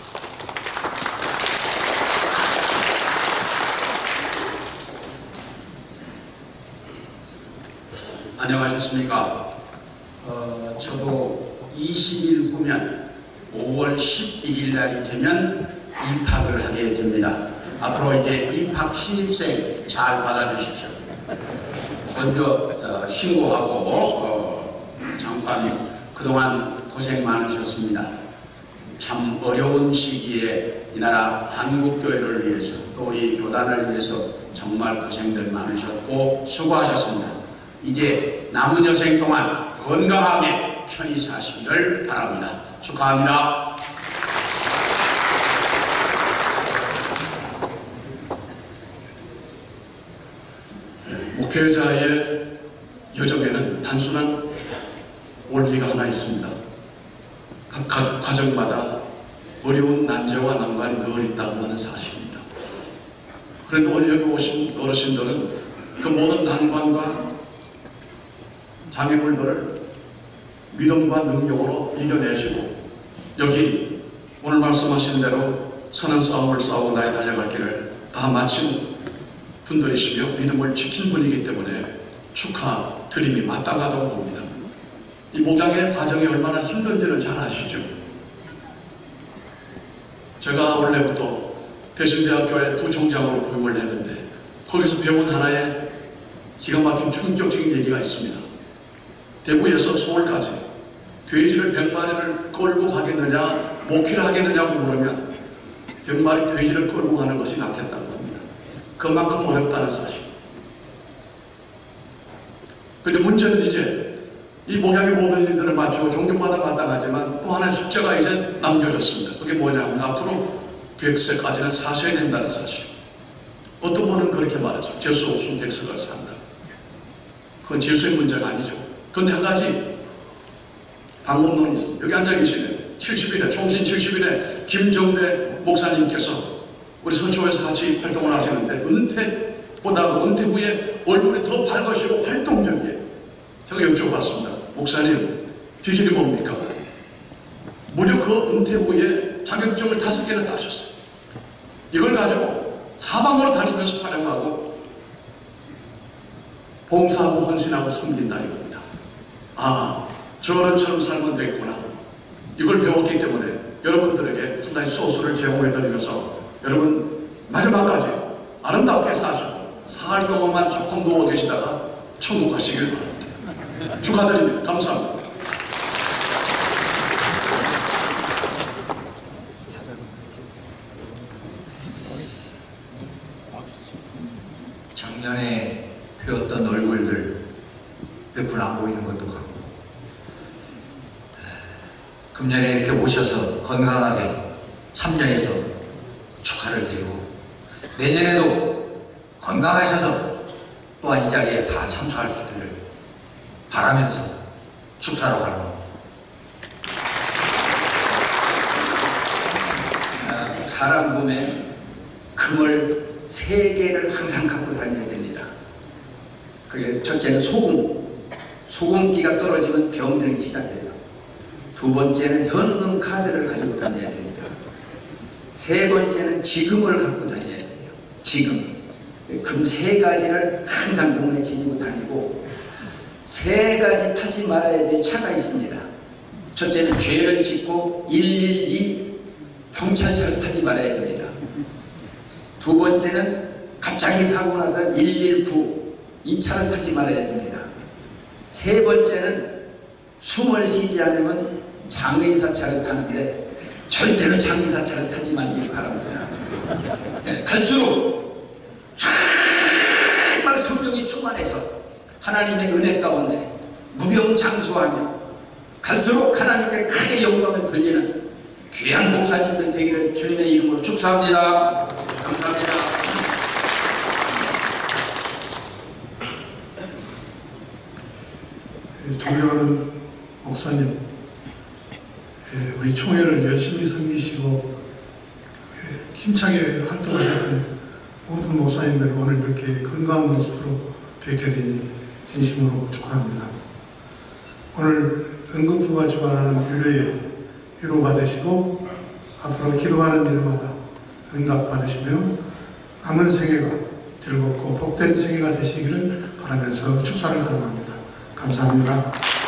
안녕하셨습니까? 저도 20일 후면 5월 11일 날이 되면 입학을 하게 됩니다. 앞으로 이제 입학 신입생 잘 받아주십시오. 먼저 신고하고 잠깐 그동안 고생 많으셨습니다. 참 어려운 시기에 이 나라 한국교회를 위해서 또 우리 교단을 위해서 정말 고생들 많으셨고 수고하셨습니다. 이제 남은 여생 동안 건강하게 편히 사시기를 바랍니다. 축하합니다. 목회자의 여정에는 단순한 원리가 하나 있습니다. 각 가정마다 어려운 난제와 난관이 늘 있다고 하는 사실입니다. 그런데 오늘 여기 오신 어르신들은 그 모든 난관과 장애물들을 믿음과 능력으로 이겨내시고 여기 오늘 말씀하신 대로 선한 싸움을 싸우고 나의 달려갈 길을 다 마친 분들이시며 믿음을 지킨 분이기 때문에 축하드림이 마땅하다고 봅니다. 이 목양의 과정이 얼마나 힘든지를 잘 아시죠? 제가 원래부터 대신대학교의 부총장으로 부임을 했는데 거기서 배운 하나의 기가 막힌 충격적인 얘기가 있습니다. 대구에서 서울까지 돼지를 100마리를 끌고 가겠느냐 목회를 하겠느냐고 물으면 100마리 돼지를 끌고 가는 것이 낫겠다는 겁니다. 그만큼 어렵다는 사실. 근데 문제는 이제 이 목양의 모든 일들을 마치고 존경받아 마땅하지만 또 하나의 숙제가 이제 남겨졌습니다. 그게 뭐냐면 앞으로 100세까지는 사셔야 된다는 사실. 어떤 분은 그렇게 말하죠. 재수 없으면 100세가 산다. 그건 재수의 문제가 아니죠. 그런데 한 가지 방법론이 있습니다. 여기 앉아 계시네. 70일에 총신 70일에 김정배 목사님께서 우리 서초에서 같이 활동을 하시는데 은퇴보다도 은퇴 후에 얼굴이 더 밝으시고 활동적이에요. 제가 여쭤봤습니다. 목사님 비결이 뭡니까? 무려 그 은퇴 후에 자격증을 5개나 따셨어요. 이걸 가지고 사방으로 다니면서 활용하고 봉사하고 헌신하고 숨긴다 이겁니다. 아, 저런처럼 살면 되겠구나. 이걸 배웠기 때문에 여러분들에게 하나의 소스를 제공해드리면서 여러분 마지막까지 아름답게 사시고 사흘 동안만 조금 누워 계시다가 천국 가시길 바랍니다. 축하드립니다. 감사합니다. 작년에 펴었던 얼굴들 몇 분 안 보이는 것도 같고 금년에 이렇게 오셔서 건강하게 참여해서 축하를 드리고 내년에도 건강하셔서 또한 이 자리에 다 참석할 수 있기를 바라면서 축사로 가는 겁니다. 사람 몸에 금을 3개를 항상 갖고 다녀야 됩니다. 그게 첫째는 소금기가 떨어지면 병들기 시작해요. 두 번째는 현금 카드를 가지고 다녀야 됩니다. 세 번째는 지금을 갖고 다녀야 돼요. 지금. 금 3가지를 항상 몸에 지니고 다니고 3가지 타지 말아야 될 차가 있습니다. 첫째는 죄를 짓고 112 경찰차를 타지 말아야 됩니다. 두 번째는 갑자기 사고 나서 119 이 차를 타지 말아야 됩니다. 세 번째는 숨을 쉬지 않으면 장의사차를 타는데 절대로 장의사차를 타지 말길 바랍니다. 갈수록 정말 성령이 충만해서 하나님의 은혜 가운데 무병장수하며 갈수록 하나님께 크게 영광을 돌리는 귀한 목사님들 되기를 주님의 이름으로 축사합니다. 감사합니다. 존경하는 목사님, 우리 총회를 열심히 섬기시고 힘차게 활동하셨던 모든 목사님들 오늘 이렇게 건강한 모습으로 뵙게 되니 진심으로 축하합니다. 오늘 응급부가 주관하는 유료에 위로받으시고 앞으로 기도하는 일마다 응답받으시며 남은 생애가 즐겁고 복된 생애가 되시기를 바라면서 축사를 감사합니다. 감사합니다.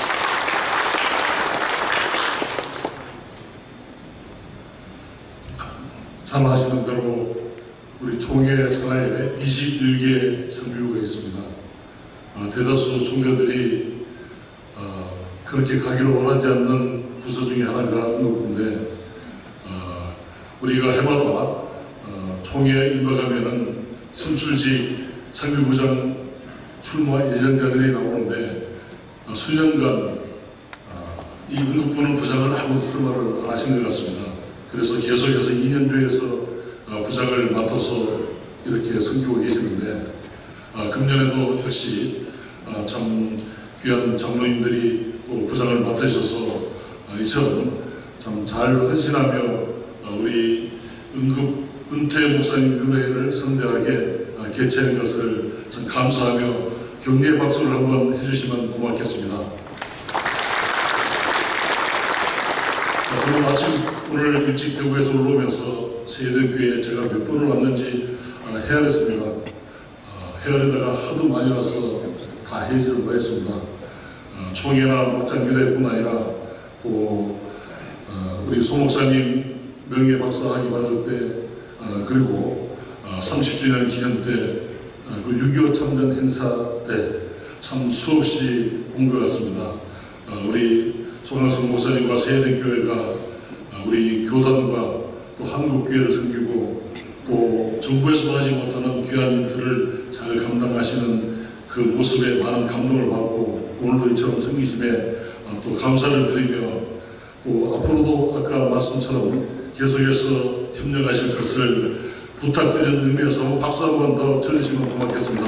잘 아시는 대로 우리 총회 산하에 21개 선교구가 있습니다. 대다수 총회들이 그렇게 가기를 원하지 않는 부서 중에 하나가 응급부인데 우리가 해마다 총회 임박하면은 선출직 선교부장 출마 예정자들이 나오는데 수년간 이 응급부는 부장을 아무도 설마를 안 하신 것 같습니다. 그래서 계속해서 2년조에서 부장을 맡아서 이렇게 섬기고 계시는데 금년에도 역시 참 귀한 장로님들이 또 부장을 맡으셔서 이처럼 참 잘 헌신하며 우리 응급 은퇴 목사님 유대회를 성대하게 개최한 것을 참 감사하며 격려의 박수를 한번 해주시면 고맙겠습니다. 저는 마침 오늘 일찍 대구에서 올라오면서 세대교회에 제가 몇 번을 왔는지 헤아렸습니다. 헤아리다가 하도 많이 와서 다 해지를 못했습니다. 총회나 목장 유대뿐 아니라 또 우리 소 목사님 명예 박사학위 받을 때 그리고 30주년 기념 때 그 6.25 참전 행사 때 참 수없이 온 것 같습니다. 우리 손학섭 목사님과 세대교회가 우리 교단과 또 한국교회를 섬기고 또 정부에서 하지 못하는 귀한 일들을 잘 감당하시는 그 모습에 많은 감동을 받고 오늘도 이처럼 섬기심에 또 감사를 드리며 또 앞으로도 아까 말씀처럼 계속해서 협력하실 것을 부탁드리는 의미에서 박수 한 번 더 쳐주시면 고맙겠습니다.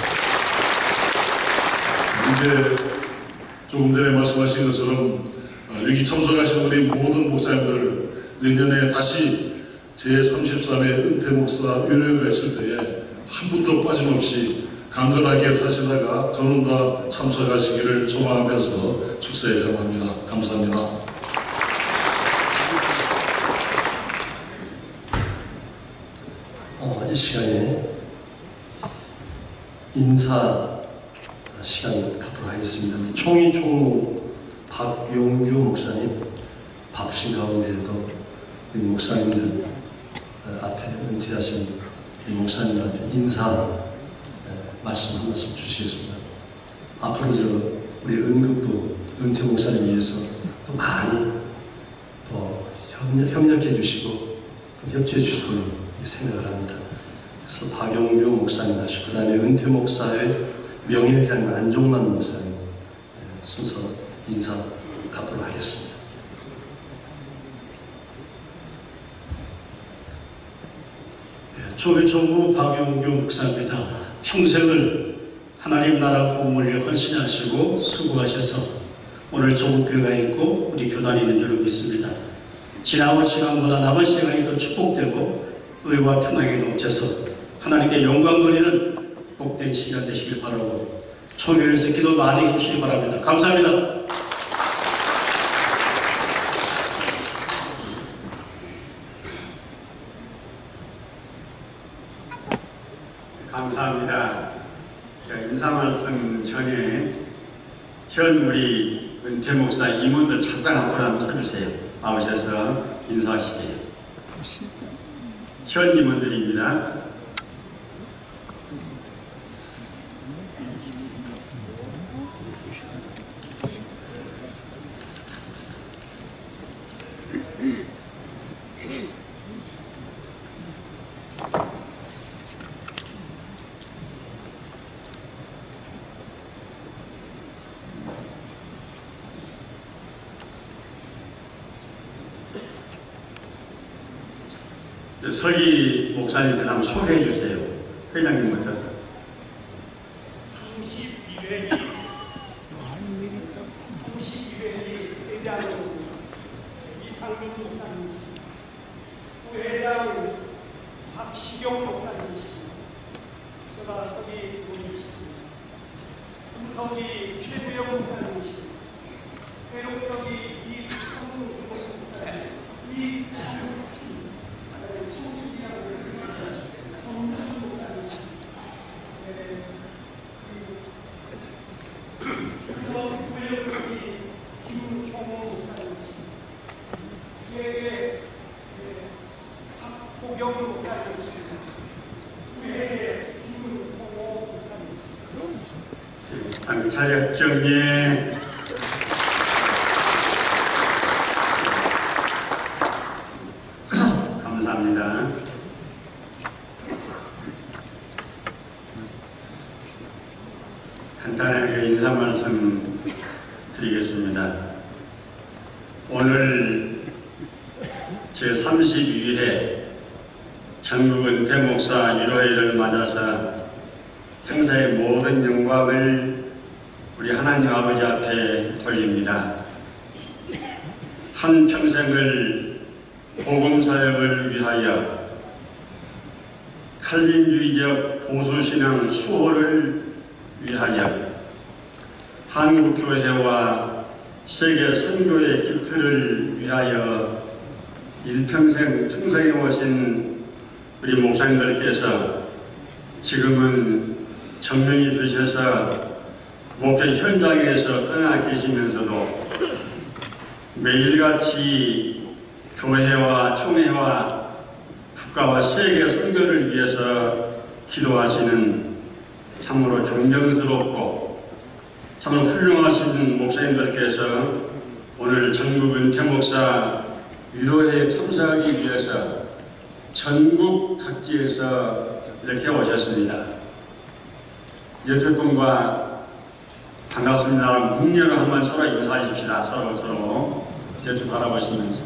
이제 조금 전에 말씀하신 것처럼 여기 참석하신 우리 모든 목사님들 내년에 다시 제33회 은퇴 목사 위로회가 있을 때에 한 분도 빠짐없이 강건하게 사시다가 저는 다 참석하시기를 소망하면서 축사에 감사합니다. 감사합니다. 이 시간에 인사 시간 갖도록 하겠습니다. 총회 총무 박용규 목사님 바쁘신 가운데에도 우리 목사님들 앞에 은퇴하신 이 목사님들한테 인사 말씀 한 말씀 주시겠습니다. 앞으로 우리 은급부 은퇴 목사님 위해서 또 많이 또 협력해 주시고 또 협조해 주실 걸로 생각을 합니다. 그래서 박용규 목사님 하시고 그 다음에 은퇴 목사의 명예회장님 안종만 목사님 순서 인사 갖도록 하겠습니다. 조계총무 박용규 목사입니다. 평생을 하나님 나라 부흥을 위해 헌신하시고 수고하셔서 오늘 조국교회가 있고 우리 교단이 있는 줄로 믿습니다. 지나온 시간보다 남은 시간이 더 축복되고 의와 평강이 넘쳐서 하나님께 영광 돌리는 복된 시간 되시길 바라고 총회를 위해서 기도 많이 해주시기 바랍니다. 감사합니다. 감사합니다. 인사 말씀 전에 현 우리 은퇴 목사 임원들 잠깐 앞으로 한번 서주세요. 나오셔서 인사하시게요. 현 임원들입니다. 서기 목사님들 한번 소개해 주세요. 회장님부터. 32회기 회장은 이창민 목사님, 부회장 박시경 목사님이시고, 제가 서기 본이시고, 금석이 최부영 목사님이시고, 회록석이 이성문 목사님, 이창민 자력 경례. 감사합니다. 간단하게 인사 말씀 드리겠습니다. 오늘 제32회 전국 은퇴 목사 1호회를 맞아서 행사의 모든 영광을 우리 하나님 아버지 앞에 돌립니다. 한 평생을 복음사역을 위하여 칼림주의적 보수신앙 수호를 위하여 한국교회와 세계 선교의 기틀을 위하여 일평생 충성해 오신 우리 목사님들께서 지금은 정명이 되셔서 목회 현장에서 떠나 계시면서도 매일같이 교회와 총회와 국가와 세계 선교를 위해서 기도하시는 참으로 존경스럽고 참으로 훌륭하신 목사님들께서 오늘 전국 은퇴 목사 위로회에 참석하기 위해서 전국 각지에서 이렇게 오셨습니다. 여덟 분과 반갑습니다. 묵념으로 한번 서로 인사하십시다. 서로 이렇게 바라보시면서.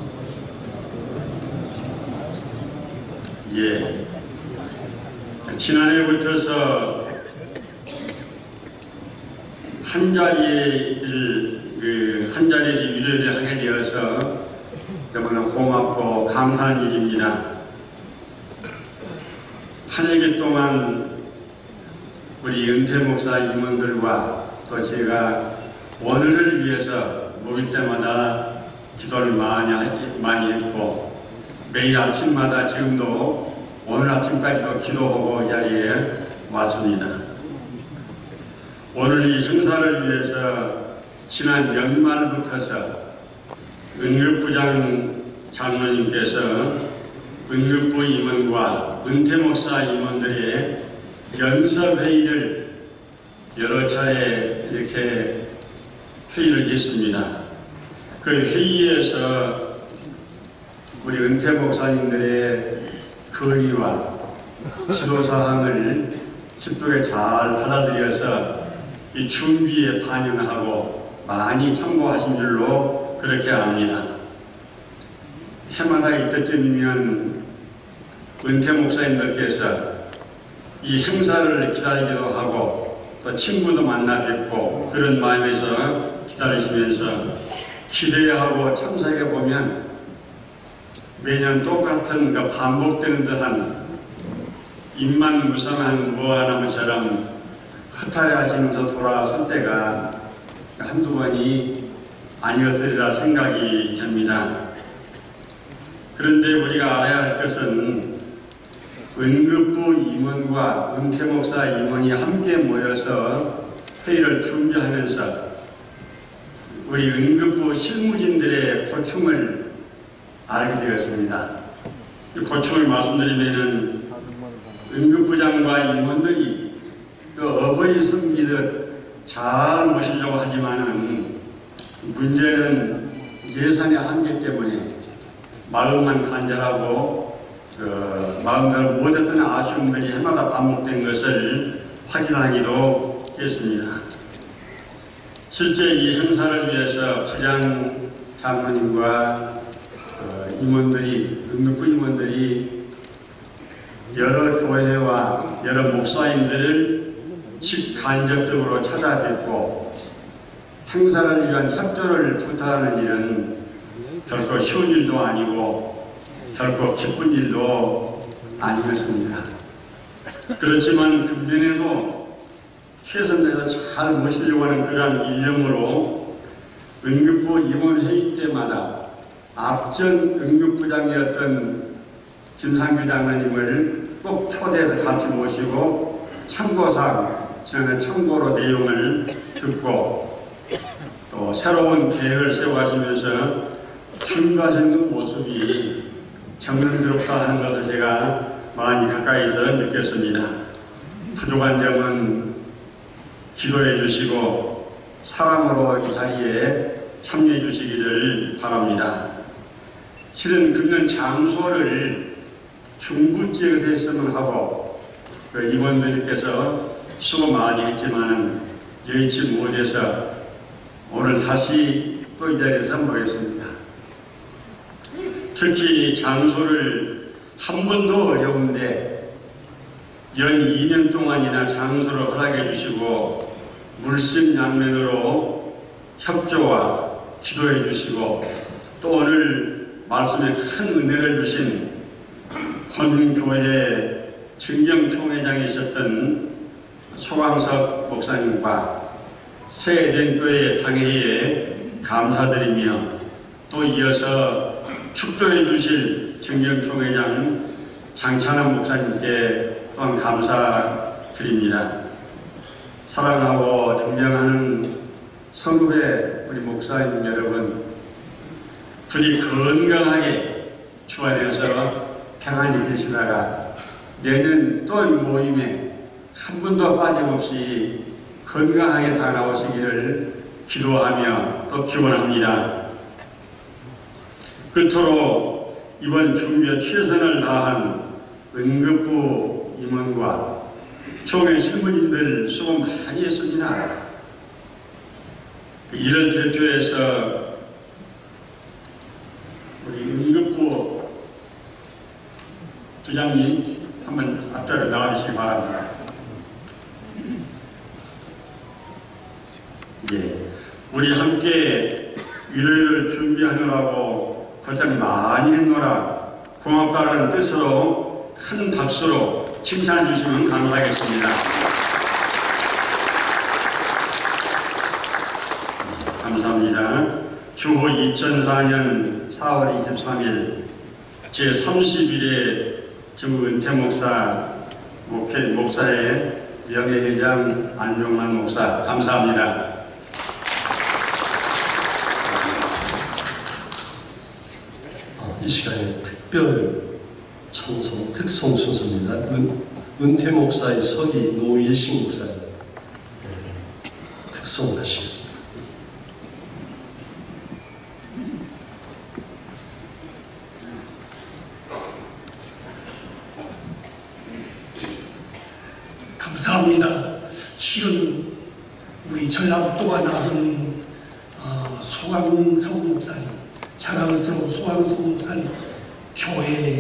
예. 지난해부터서 한 자리에서 위로를 하게 되어서 너무나 고맙고 감사한 일입니다. 한 해기 동안 우리 은퇴 목사 임원들과 또 제가 원어를 위해서 모일 때마다 기도를 많이 했고 매일 아침마다 지금도 오늘 아침까지도 기도하고 이 자리에 왔습니다. 오늘 이 행사를 위해서 지난 연말부터서 은급부장 장로님께서 은급부 임원과 은퇴 목사 임원들의 연설회의를 여러 차례 이렇게 회의를 했습니다. 그 회의에서 우리 은퇴 목사님들의 건의와 지도사항을 기쁘게 잘 받아들여서 이 준비에 반영하고 많이 참고하신 줄로 그렇게 압니다. 해마다 이때쯤이면 은퇴 목사님들께서 이 행사를 기다리기도 하고 또 친구도 만나 뵙고 그런 마음에서 기다리시면서 기대하고 참석해 보면 매년 똑같은 그 반복되는 듯한 입만 무성한 무화나무처럼 허탈해하시면서 돌아설 때가 한두 번이 아니었으리라 생각이 됩니다. 그런데 우리가 알아야 할 것은 은급부 임원과 은퇴 목사 임원이 함께 모여서 회의를 준비하면서 우리 은급부 실무진들의 고충을 알게 되었습니다. 이 고충을 말씀드리면은 은급부장과 임원들이 그 어버이 섬기듯 잘 모시려고 하지만은 문제는 예산의 한계 때문에 마음만 간절하고 마음대로 못했던 아쉬움들이 해마다 반복된 것을 확인하기도 했습니다. 실제 이 행사를 위해서 부장 장로님과 임원들이, 은급부 임원들이 여러 교회와 여러 목사님들을 직간접적으로 찾아뵙고 행사를 위한 협조를 부탁하는 일은 결코 쉬운 일도 아니고 결코 기쁜 일도 아니었습니다. 그렇지만 금년에도 최선을 다해서 잘 모시려고 하는 그러한 일념으로 은급부 임원회의 때마다 앞전 은급부장이었던 김상규 장로님을 꼭 초대해서 같이 모시고 참고사항, 지난해 참고로 내용을 듣고 또 새로운 계획을 세워가시면서 준비하시는 모습이 정성스럽다 하는 것을 제가 많이 가까이서 느꼈습니다. 부족한 점은 기도해 주시고 사랑으로 이 자리에 참여해 주시기를 바랍니다. 실은 금년 장소를 중부 지역에서 했으면 하고 그 임원들께서 수고 많이 했지만은 여의치 못해서 오늘 다시 또 이 자리에서 모였습니다. 특히 장소를 한 번도 어려운데 연 2년 동안이나 장소를 허락해 주시고 물심양면으로 협조와 기도해 주시고 또 오늘 말씀에 큰 은혜를 주신 헌교회 증경총회장이셨던 소광석 목사님과 새 에덴교회 당회에 감사드리며 또 이어서 축도해 주실 증경총회장 장찬환 목사님께 또한 감사드립니다. 사랑하고 존경하는 성읍의 우리 목사님 여러분, 부디 건강하게 주 안에서 가만히 계시다가 내년 또 이 모임에 한 분도 빠짐없이 건강하게 다 나오시기를 기도하며 또 기원합니다. 끝으로 이번 준비에 최선을 다한 응급부 임원과 총회 신부님들 수고 많이 했습니다. 이를 대표해서 우리 응급부 부장님 한번 앞자리에 나와주시기 바랍니다. 예, 우리 함께 위로를 준비하느라고 고생 많이 했노라 고맙다는 뜻으로 큰 박수로 칭찬해 주시면 감사하겠습니다. 감사합니다. 주후 2004년 4월 23일 제31회 김은태 목사의 명예회장 안종만 목사 감사합니다. 이 시간에 특별 찬송 특송 순서입니다. 은퇴 목사의 서기 노일식 목사님 특송을 하시겠습니다. 감사합니다. 실은 우리 전라북도가 낳은 소강성 목사님, 자랑스러운 소강성 목사님 교회에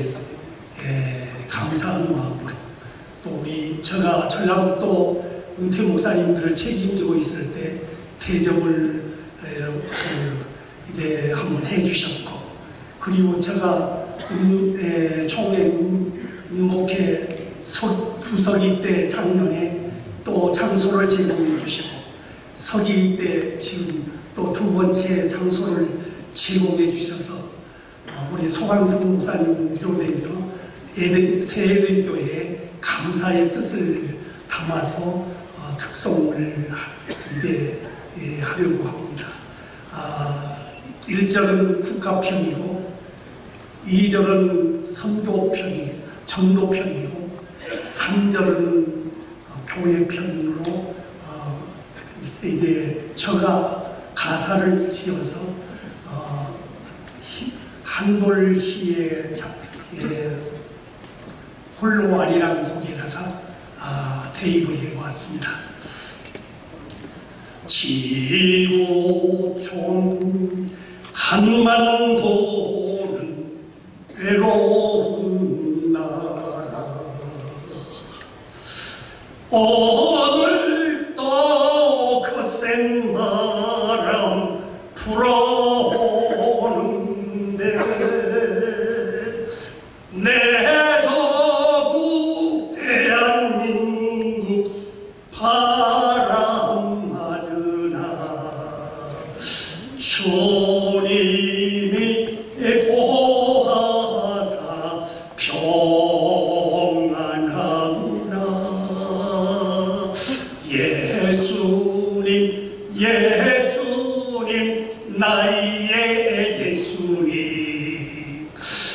감사한 마음으로 또 제가 전라북도 은퇴 목사님들을 책임지고 있을 때 대접을 이제 한번 해주셨고, 그리고 제가 총회 은목회 부서기 때 작년에 또 장소를 제공해 주시고, 서기 때 지금 또 두 번째 장소를 제공해 주셔서 우리 소강성 목사님 비롯해서 새에덴교회에 감사의 뜻을 담아서 특송을 이제 하려고 합니다. 1절은 국가편이고 2절은 선교편이고 전도편이고 3절은 교회편으로 이제 제가 가사를 지어서 한돌시의 홀로아리라는 곡에다가 대입을 해보았습니다. 지고촌 한만 도는 외로운 나라, 오늘도 거센 바람 불어오는데 내 조국 대한민국 바람맞으나 주님이 보하사 평안하구나. 예수님 나의 예수님,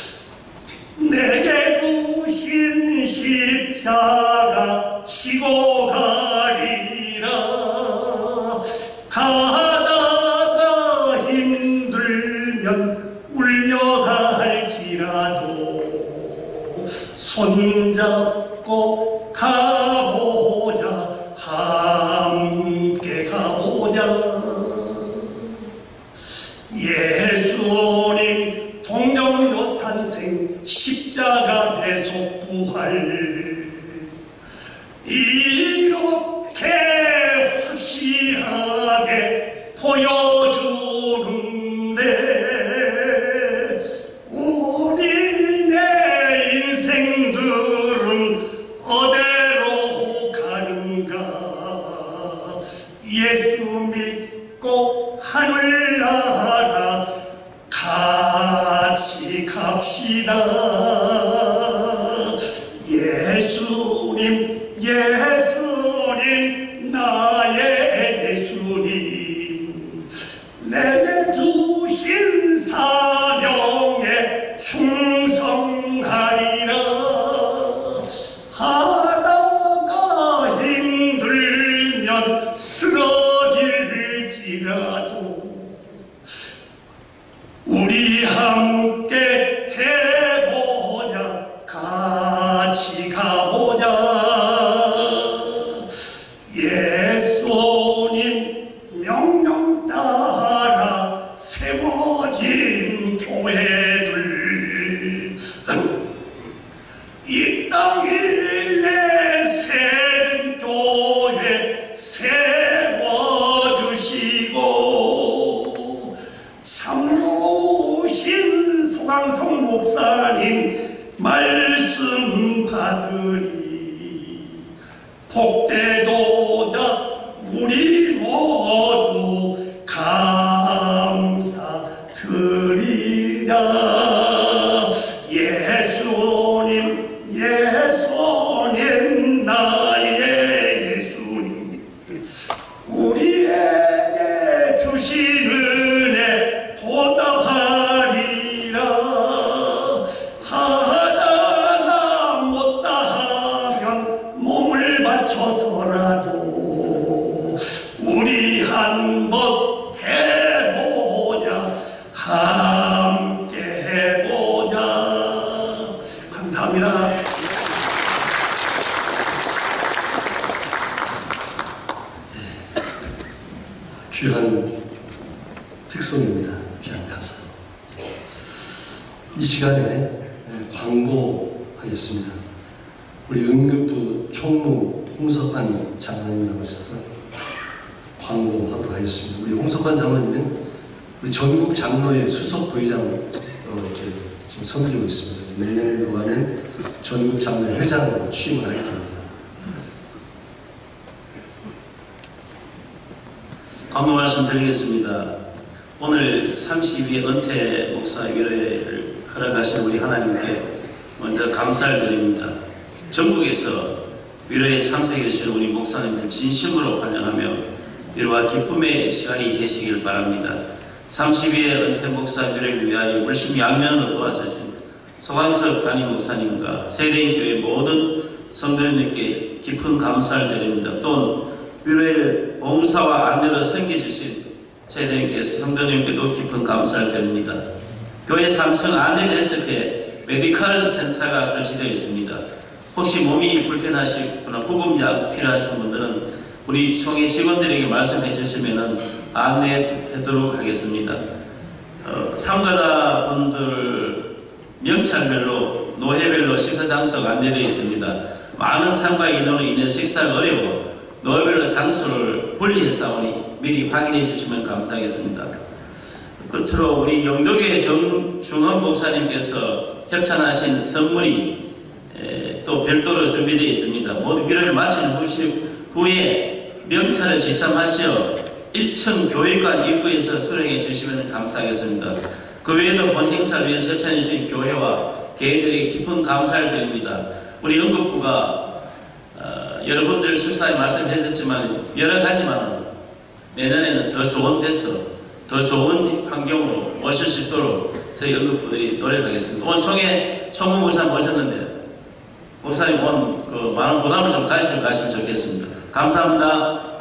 내게 부신 십자가 지고 가리라. 가다가 힘들면 울려갈지라도 손잡고 가보자, 함께 가보자. 예수님 동정요 탄생 십자가 대속 부활, 이렇게 확실하게 보여주는데 우리네 인생들은 어디로 가는가. 예수 믿고 하늘나라 같이 갑시다. 예수님 나의 예수님, 내게 주신 사명에 충성하리라. 하나님 말씀 받으리. 복되도다 우리 모두 감사드리라. 예수님 예수님 나의 예수님, 우리에게 주신 은혜 보답하리라. 하다가 못다하면 몸을 바쳐서라도 우리 한번 해보자, 함께 해보자. 감사합니다. 귀한 특송입니다. 귀한 가사. 이 시간에 광고하겠습니다. 우리 응급부 총무 홍석환 장로님 나오셔서 광고하도록 하겠습니다. 우리 홍석환 장로님은 우리 전국 장로의 수석 부회장으로 이렇게 지금 섬기고 있습니다. 내년도 가면 전국 장로 회장으로 취임을 하게 됩니다. 광고 말씀 드리겠습니다. 오늘 32회 은퇴 목사 위로회를 허락하신 우리 하나님께 먼저 감사를 드립니다. 전국에서 위로에 참석해 주시는 우리 목사님들 진심으로 환영하며 위로와 기쁨의 시간이 되시길 바랍니다. 32회 은퇴 목사 위로를 위하여 물심양면으로 도와주신 소강석 담임 목사님과 세대인교회 모든 성도님께 깊은 감사를 드립니다. 또 위로의 봉사와 안내를 섬겨주신 세대인께서 성도님께도 깊은 감사를 드립니다. 교회 3층 안내데스크에 메디컬 센터가 설치되어 있습니다. 혹시 몸이 불편하시거나 구급약 필요하신 분들은 우리 총회 직원들에게 말씀해 주시면 안내하도록 하겠습니다. 참가자분들 명찰별로 노회별로 식사 장소가 안내되어 있습니다. 많은 참가 인원으로 인해 식사가 어려워 노회별로 장소를 분리해서 미리 확인해 주시면 감사하겠습니다. 끝으로 우리 영도교회 중헌 목사님께서 협찬하신 선물이 또 별도로 준비되어 있습니다. 모두 위로를 마신 후에 명찰을 지참하시어 1층 교회관 입구에서 수령해 주시면 감사하겠습니다. 그 외에도 본 행사를 위해서 협찬해 주신 교회와 개인들에게 깊은 감사를 드립니다. 우리 응급부가 여러분들 출사에 말씀하셨지만 여러 가지만 내년에는 더 좋은 데서 더 좋은 환경으로 모실 수 있도록 저희 응급부들이 노력하겠습니다. 오늘 총회 총무 목사 모셨는데 목사님 오늘 그 많은 부담을 좀 가시면 좋겠습니다. 감사합니다.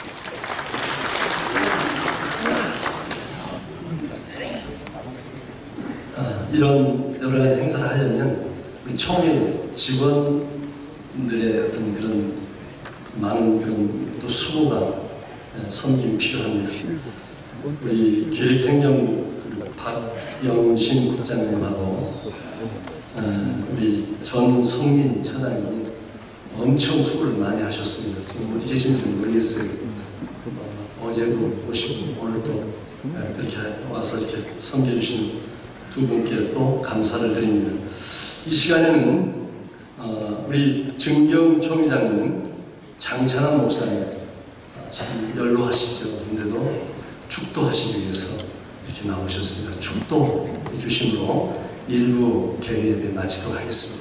이런 여러 가지 행사를 하려면 우리 총회 직원들의 어떤 그런 많은 그런 또 수고가 섬김이 필요합니다. 우리 기획행정부 박영신 국장님하고 우리 전성민 차장님이 엄청 수고를 많이 하셨습니다. 지금 어디 계신지 모르겠어요. 어제도 오시고 오늘도 그렇게 와서 이렇게 섬겨주신 두 분께 또 감사를 드립니다. 이 시간에는 우리 증경 총회장님, 장찬환 목사님 참 연로하시죠. 근데도 축도하시기 위해서 이렇게 나오셨습니다. 축도해 주심으로 일부 개회 예배 마치도록 하겠습니다.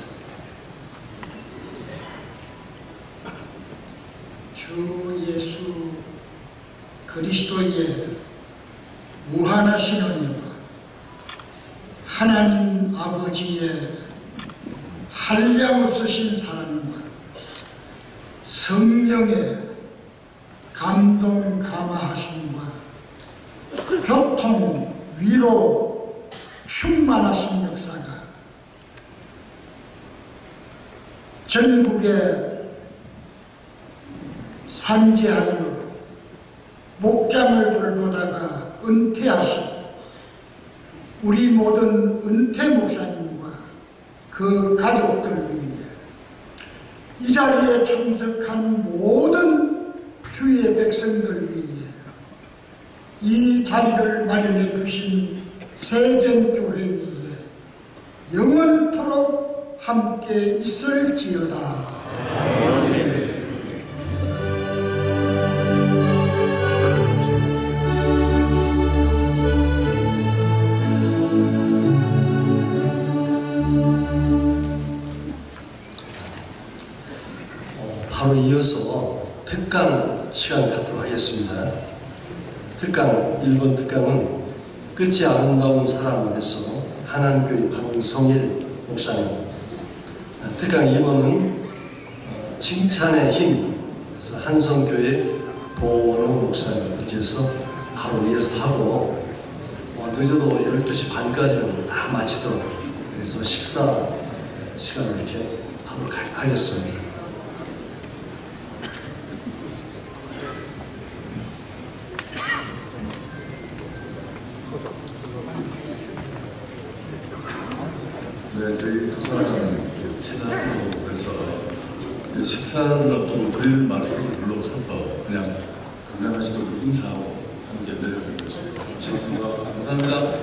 주 예수 그리스도의 무한하신 은혜와 하나님 아버지의 한량없으신 사랑과 성령의 감동 감화하심과 교통 위로 충만하신 역사가 전국에 산재하여 목장을 돌보다가 은퇴하신 우리 모든 은퇴 목사님과 그 가족들 위해 이 자리에 참석한 모든 주의 백성들 위해 이 자리를 마련해 주신 세견교회 위에 영원토록 함께 있을지어다. 바로 이어서 특강 시간 갖도록 하겠습니다. 특강 1번 특강은 끝이 아름다운 사람에서 하나님교회 박성일 목사님, 특강 2번은 칭찬의 힘에서 한성교회 도원호 목사님 이렇게 해서 바로 이어서 하고 늦어도 12시 반까지는 다 마치도록 그래서 식사 시간을 이렇게 하도록 하겠습니다. 네, 저희 두 사람은 친하고 그래서 식사를 앞두고 드릴 말씀이 별로 없어서 그냥 건강하시도록 인사하고 함께 내려드리겠습니다. 감사합니다.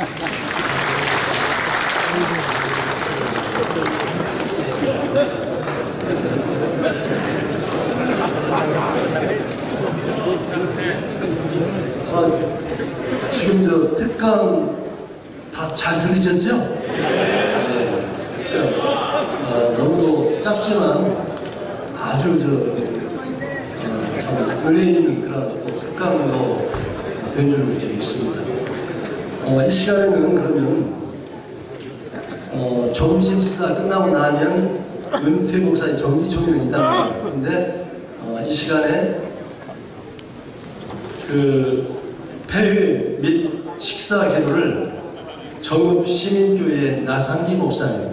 지금 저 특강 다 잘 들으셨죠? 네. 너무도 짧지만 아주 참 의미 있는 그런 특강으로 된 줄 믿습니다. 이 시간에는 그러면 점심 식사 끝나고 나면 은퇴 목사의 정기총회는 있다는 건데 이 시간에 그 폐회 및 식사 기도를 정읍 시민교회 나상기 목사님,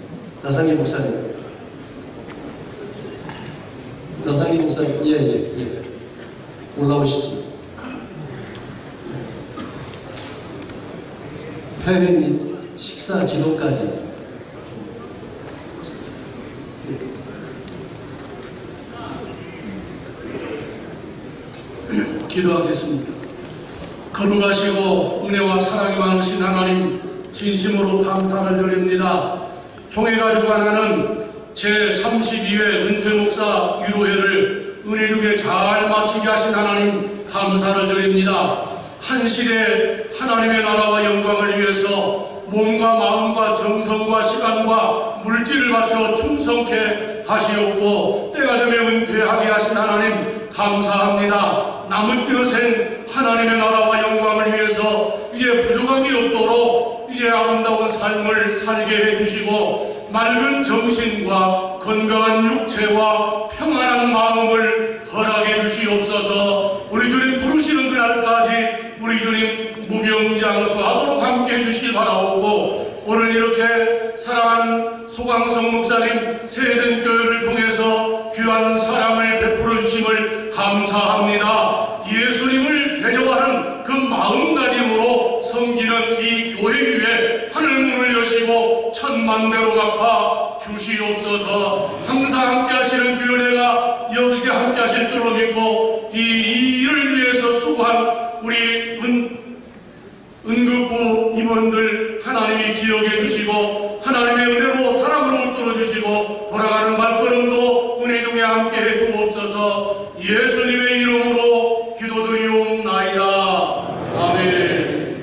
예, 올라오시죠. 폐회 및 식사 기도까지. 기도하겠습니다. 거룩하시고 은혜와 사랑이 많으신 하나님, 진심으로 감사를 드립니다. 총회가 주관하는 제32회 은퇴목사 유로회를 은혜롭게 잘 마치게 하신 하나님 감사를 드립니다. 한 시대 하나님의 나라와 영광을 위해서 몸과 마음과 정성과 시간과 물질을 바쳐 충성케 하시옵고 때가 되면 은퇴하게 하신 하나님 감사합니다. 남은 그릇엔 하나님의 나라와 영광을 위해서 이제 부족함이 없도록 이제 아름다운 삶을 살게 해주시고 맑은 정신과 건강한 육체와 평안한 마음을 허락해 주시옵소서. 우리 주님 부르시는 그날까지 우리 주님 무병장수하도록 함께 해주시기 바라옵고 오늘 이렇게 사랑하는 소강성 목사님 세den교회를 통해서 귀한 사랑을 베풀어 주심을 감사합니다. 예수님을 대접하는 그 마음가짐으로 섬기는 이 교회 위에 하늘문을 여시고 천만대로 갚아 주시옵소서. 항상 함께 하시는 주연회가 여기에 함께 하실 줄로 믿고 이 일을 위해서 수고한 우리 은급부 임원들 하나님이 기억해 주시고 하나님의 은혜로 사랑으로 붙들어 주시고 돌아가는 발걸음도 은혜 중에 함께 해 주옵소서. 예수님의 이름으로 기도드리옵나이다. 아멘.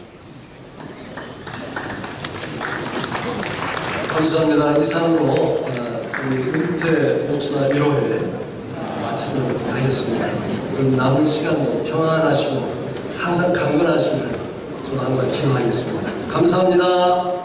감사합니다. 이상으로 우리 은퇴 목사 1호회 마치도록 하겠습니다. 그럼 남은 시간도 평안하시고 항상 강건하시길 저도 항상 기도하겠습니다. 감사합니다.